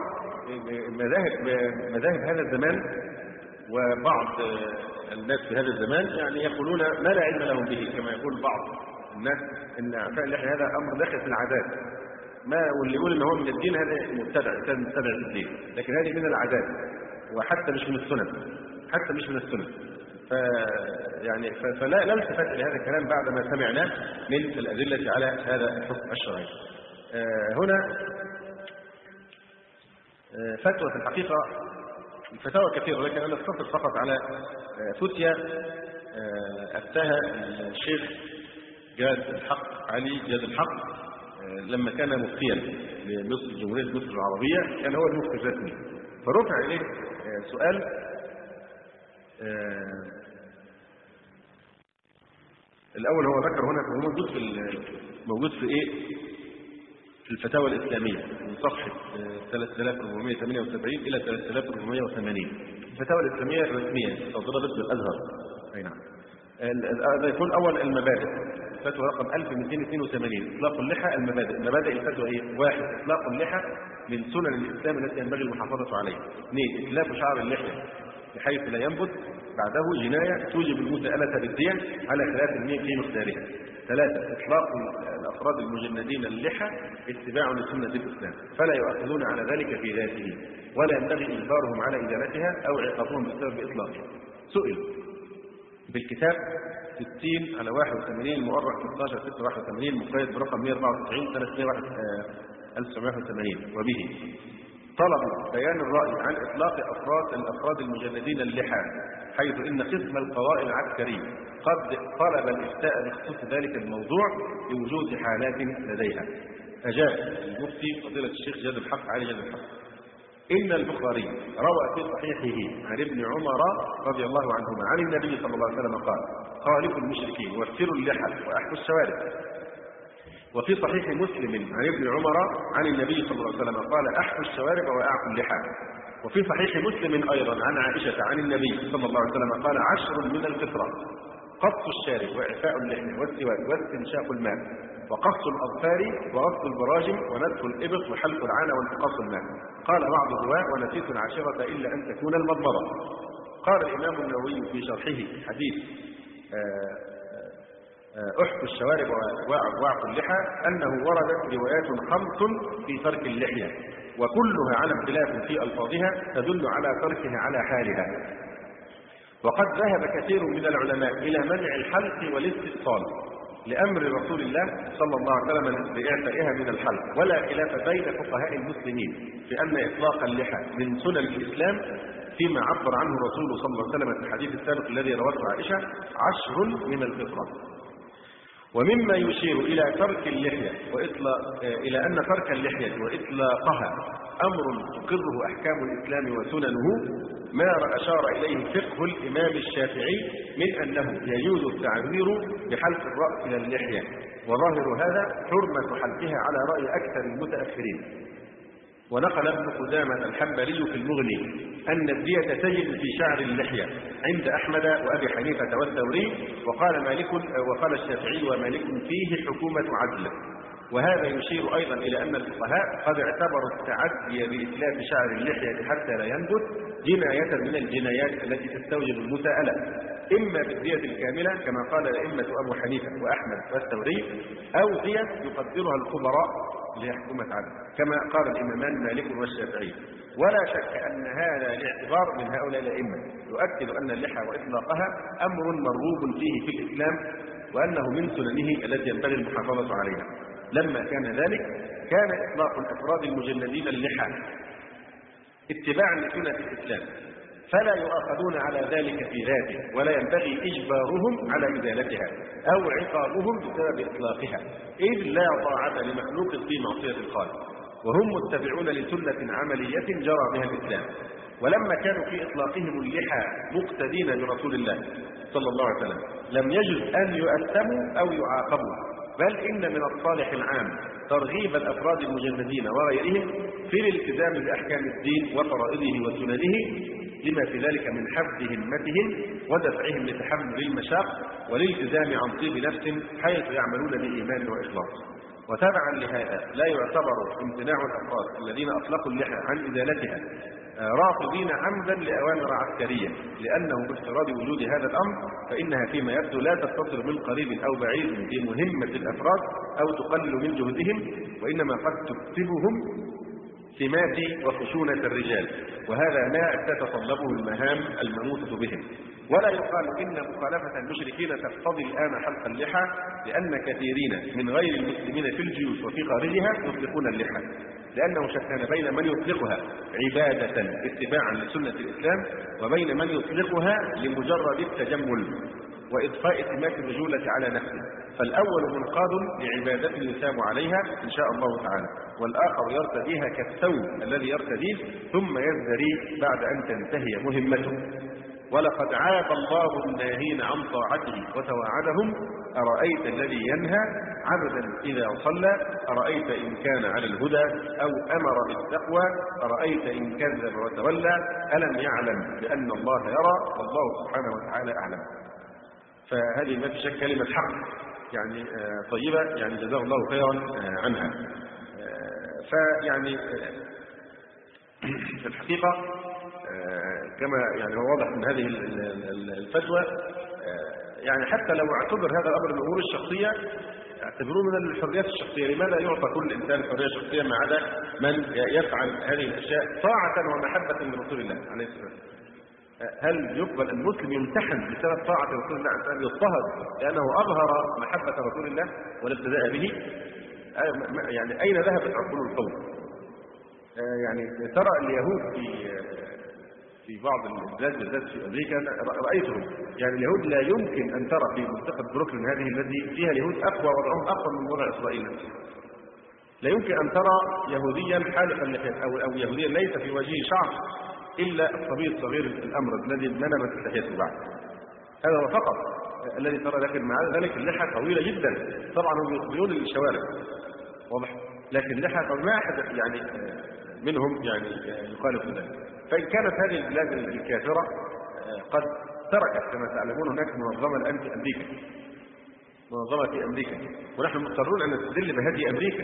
مذاهب هذا الزمان وبعض الناس في هذا الزمان يعني يقولون ما لا علم لهم به، كما يقول بعض الناس ان اعفاء اللحية هذا امر داخل في العادات، واللي يقول ان هو من الدين هذا مبتدع، كان مبتدع في الدين، لكن هذه من العادات وحتى مش من السنن. يعني فلا التفت لهذا الكلام بعد ما سمعناه من الادله على هذا الحكم الشرعي. هنا فتوى في الحقيقه، الفتاوى كثيرة، ولكن أنا أختصر فقط على فتية أفتاها الشيخ علي جاد الحق لما كان مفتيا لمصر، جمهورية مصر العربية، كان هو المفتي الرسمي، فرفع إليه سؤال الأول. هو ذكر هنا موجود في إيه؟ في الفتاوى الإسلامية من صفحة 3478 إلى 3480. الفتاوى الإسلامية الرسمية صادرة باسم الأزهر. أي نعم. هذا يكون أول المبادئ، فتوى رقم 1282، إطلاق اللحى. مبادئ الفتوى إيه؟ 1. إطلاق اللحى من سنن الإسلام التي ينبغي المحافظة عليها. 2. إتلاف شعر اللحية بحيث لا ينبت بعده جناية توجب المساءلة بالدية على خلاف في مقدارها. 3. إطلاق الأفراد المجندين اللحى اتباع لسنة الإسلام، فلا يؤخذون على ذلك في ذاته، ولا ينبغي إجبارهم على إزالتها أو عقابهم بسبب إطلاقها. سئل بالكتاب 60 على 81 مؤرخ 16/6/81 مقيد برقم 194 سنة 1981، وبه طلب بيان الرأي عن إطلاق الأفراد المجندين اللحى، حيث إن قسم القضاء العسكري قد طلب الإفتاء بخصوص ذلك الموضوع لوجود حالات لديها. أجاب المفتي فضيلة الشيخ جاد الحق علي جاد الحق: إن البخاري روى في صحيحه عن ابن عمر رضي الله عنهما عن النبي صلى الله عليه وسلم قال: خالفوا المشركين وفروا اللحى وأحفوا الشوارب. وفي صحيح مسلم عن ابن عمر عن النبي صلى الله عليه وسلم قال: أحفوا الشوارب وأعفوا اللحى. وفي صحيح مسلم أيضا عن عائشة عن النبي صلى الله عليه وسلم قال: 10 من الفطرة. قص الشارب وإعفاء اللحية والسواك واستنشاق الماء وقص الأظفار وغسل البراجم ونتف الإبط وحلق العانة وانتقاص الماء. قال بعض الرواة: ونسيت العاشرة إلا أن تكون المضمضة. قال الإمام النووي في شرحه حديث أحف الشوارب وأعف اللحى أنه وردت روايات 5 في ترك اللحية، وكلها على اختلاف في ألفاظها تدل على تركها على حالها. وقد ذهب كثير من العلماء إلى منع الحلق والاستئصال لأمر رسول الله صلى الله عليه وسلم بإعفائها من الحلق، ولا خلاف بين فقهاء المسلمين في أن إطلاق اللحى من سنن الإسلام، فيما عبر عنه الرسول صلى الله عليه وسلم في الحديث السابق الذي روته عائشة: 10 من الفطرة. ومما يشير إلى ترك اللحية إلى أن ترك اللحية وإطلاقها أمر تقره أحكام الإسلام وسننه ما أشار إليه فقه الإمام الشافعي من أنه يجوز التعبير بحلق الرأس إلى اللحية، وظاهر هذا حرمة حلقها على رأي أكثر المتأخرين. ونقل ابن قدامة الحنبلي في المغني أن الدية تجب في شعر اللحية عند أحمد وأبي حنيفة والثوري، وقال مالك وقال الشافعي ومالك فيه حكومة عدل. وهذا يشير أيضا إلى أن الفقهاء قد اعتبروا التعدي بإتلاف شعر اللحية حتى لا ينبت جناية من الجنايات التي تستوجب المساءلة، إما بالدية الكاملة كما قال الأئمة أبو حنيفة وأحمد والثوري، أو دية يقدرها الخبراء لحكومة عدل كما قال الإمامان مالك والشافعي. ولا شك أن هذا الاعتبار من هؤلاء الأئمة يؤكد أن اللحى وإطلاقها أمر مرغوب فيه في الإسلام، وأنه من سننه التي ينبغي المحافظة عليها. لما كان ذلك كان إطلاق الأفراد المجندين اللحى اتباعا لسنة الإسلام، فلا يؤاخذون على ذلك في ذاته، ولا ينبغي إجبارهم على إزالتها أو عقابهم بسبب إطلاقها، إذ لا طاعة لمخلوق في معصية الخالق، وهم متبعون لسنة عملية جرى بها الإسلام. ولما كانوا في إطلاقهم اللحى مقتدين برسول الله صلى الله عليه وسلم لم يجوز أن يؤثموا أو يعاقبوا، بل إن من الصالح العام ترغيب الأفراد المجندين وغيرهم في الالتزام بأحكام الدين وفرائضه وسننه، لما في ذلك من حفظ همتهم ودفعهم لتحمل المشاق والالتزام عن طيب نفس حيث يعملون بإيمان وإخلاص. وتبعا لهذا لا يعتبر امتناع الأفراد الذين أطلقوا اللحى عن إزالتها رافضين عمدا لأوامر عسكرية، لأنه بافتراض وجود هذا الأمر فإنها فيما يبدو لا تتصل من قريب أو بعيد بمهمة الأفراد أو تقلل من جهدهم، وإنما قد تكسبهم سمات وخشونة الرجال، وهذا ما تتطلبه المهام المنوطة بهم. ولا يقال إن مخالفة المشركين تقتضي الآن حلق اللحى، لأن كثيرين من غير المسلمين في الجيوش وفي خارجها يطلقون اللحى، لأنه شتان بين من يطلقها عبادة اتباعا لسنة الإسلام وبين من يطلقها لمجرد التجمل وإضفاء سمات الرجولة على نفسه، فالأول منقاد لعبادة يثاب عليها إن شاء الله تعالى، والآخر يرتديها كالثوب الذي يرتديه ثم يزدري بعد أن تنتهي مهمته. ولقد عاب الله الناهين عن طاعته وتواعدهم: أرأيت الذي ينهى عبدا إذا صلى، أرأيت إن كان على الهدى أو أمر بالتقوى، أرأيت إن كذب وتولى، ألم يعلم بأن الله يرى والله سبحانه وتعالى أعلم. فهذه ما في شك كلمة حق يعني طيبة، يعني جزاه الله خيرا عنها. فيعني في الحقيقة كما يعني هو واضح من هذه الفتوى، يعني حتى لو اعتبر هذا الأمر من الأمور الشخصية اعتبروه من الحريات الشخصية. لماذا يعطى كل إنسان حرية شخصية ما عدا من يفعل هذه الأشياء طاعة ومحبة لرسول الله عليه الصلاة والسلام؟ هل يقبل المسلم يمتحن بسبب طاعة رسول الله عليه السلام، يضطهد لأنه أظهر محبة رسول الله والاقتداء به؟ يعني أين ذهبت عقول القوم؟ يعني ترى اليهود في بعض البلاد بالذات في أمريكا رأيتهم، يعني اليهود لا يمكن أن ترى في منطقة بروكلين هذه التي فيها اليهود أقوى وضعهم أقوى من وضع إسرائيل، لا يمكن أن ترى يهوديا حالقا اللحية أو يهوديا ليس في وجهه شعر إلا الصبي الصغير الأمرد الذي نمت لحيته بعد. هذا هو فقط الذي ترى، لكن مع ذلك اللحى طويلة جدا. طبعا هم يقبلون للشوارع واضح، لكن اللحى ما أحد يعني منهم يعني يخالف ذلك. فإن كانت هذه البلاد الكافرة قد اشتركت كما تعلمون هناك منظمة الآن في أمريكا، منظمة في أمريكا، ونحن مضطرون أن نستدل بهذه أمريكا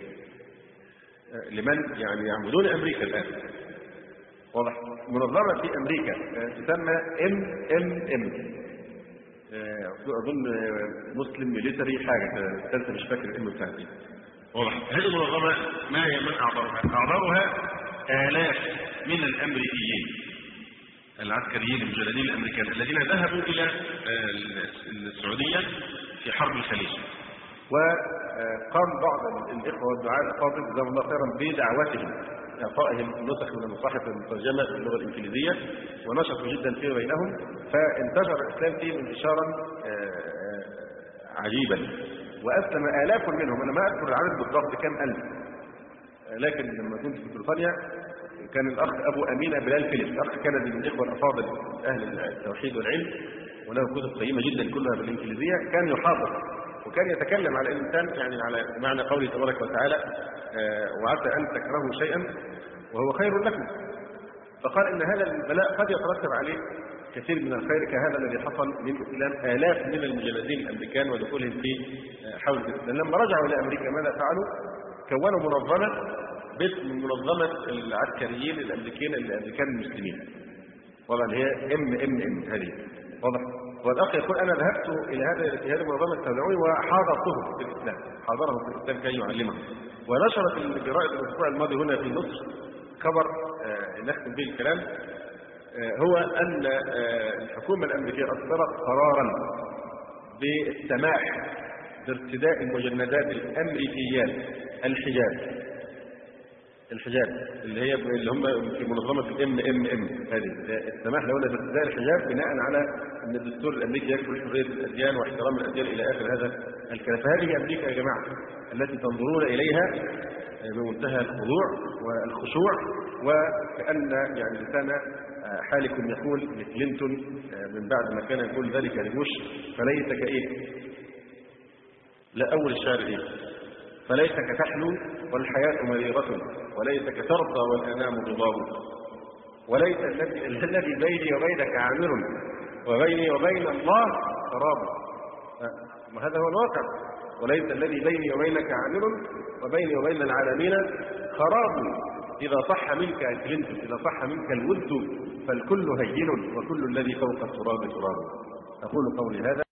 لمن يعني يعبدون أمريكا الآن. واضح؟ منظمة في أمريكا تسمى MMM، أظن مسلم ميليتري حاجة ثالثة مش فاكر الاسم بتاعتي. واضح؟ هذه المنظمة ما هي من أعضاؤها؟ أعضاؤها آلاف من الأمريكيين العسكريين المجندين الأمريكان الذين ذهبوا إلى السعودية في حرب الخليج، وقام بعض الإخوة والدعاة الأفاضل جزاهم الله خيرا بدعوتهم إعطائهم نسخ من المصاحف المترجمة باللغة الإنجليزية، ونشطوا جدا فيه بينهم، فانتشر الإسلام فيه انتشارا عجيبا، وأسلم آلاف منهم. أنا ما أذكر العدد بالضبط كم ألف، لكن لما كنت في بريطانيا كان الأخ أبو أمينة بلال فيليبس، أخ كندي من الإخوة الأفاضل أهل التوحيد والعلم، وله كتب قيمة جدا كلها بالإنجليزية، كان يحاضر وكان يتكلم على الإنسان يعني على معنى قوله تبارك وتعالى وعسى أن تكرهوا شيئا وهو خير لكم، فقال إن هذا البلاء قد يترتب عليه كثير من الخير كهذا الذي حصل من إسلام آلاف من المجندين الأمريكان ودخولهم في حوزة الإسلام. لما رجعوا إلى أمريكا ماذا فعلوا؟ كونوا منظمة باسم منظمة العسكريين الأمريكان المسلمين، طبعا هي MMM هذه. واضح؟ والأخ يقول أنا ذهبت إلى هذه المنظمة التابعوي وحاضرتهم في الإسلام، حاضرهم في الإسلام كي يعلمهم، ونشرت الجرائد الأسبوع الماضي هنا في مصر خبر نختم به الكلام، هو أن الحكومة الأمريكية أصدرت قرارا بالسماح بارتداء المجندات الأمريكيات الحجاب اللي هم في منظمة MMM هذه، السماح لهن بارتداء الحجاب بناء على أن الدستور الأمريكي يكفل حرية الأديان واحترام الأديان إلى آخر هذا الكلام. فهذه أمريكا يا جماعة التي تنظرون إليها بمنتهى الخضوع والخشوع، وكأن يعني لسان حالكم يقول لكلينتون من بعد ما كان يقول ذلك لبوش فليتك إيه؟ لا أول الشعر إيه؟ فليتك تحلو والحياة مريرة، وليتك ترضى والأنام غضاب، وليس الذي بيني وبينك عامر وبيني وبين الله خراب. وهذا هو الواقع، وليس الذي بيني وبينك عامر وبيني وبين العالمين خراب. إذا صح منك كلينتون، إذا صح منك الود فالكل هين وكل الذي فوق التراب تراب. أقول قولي هذا.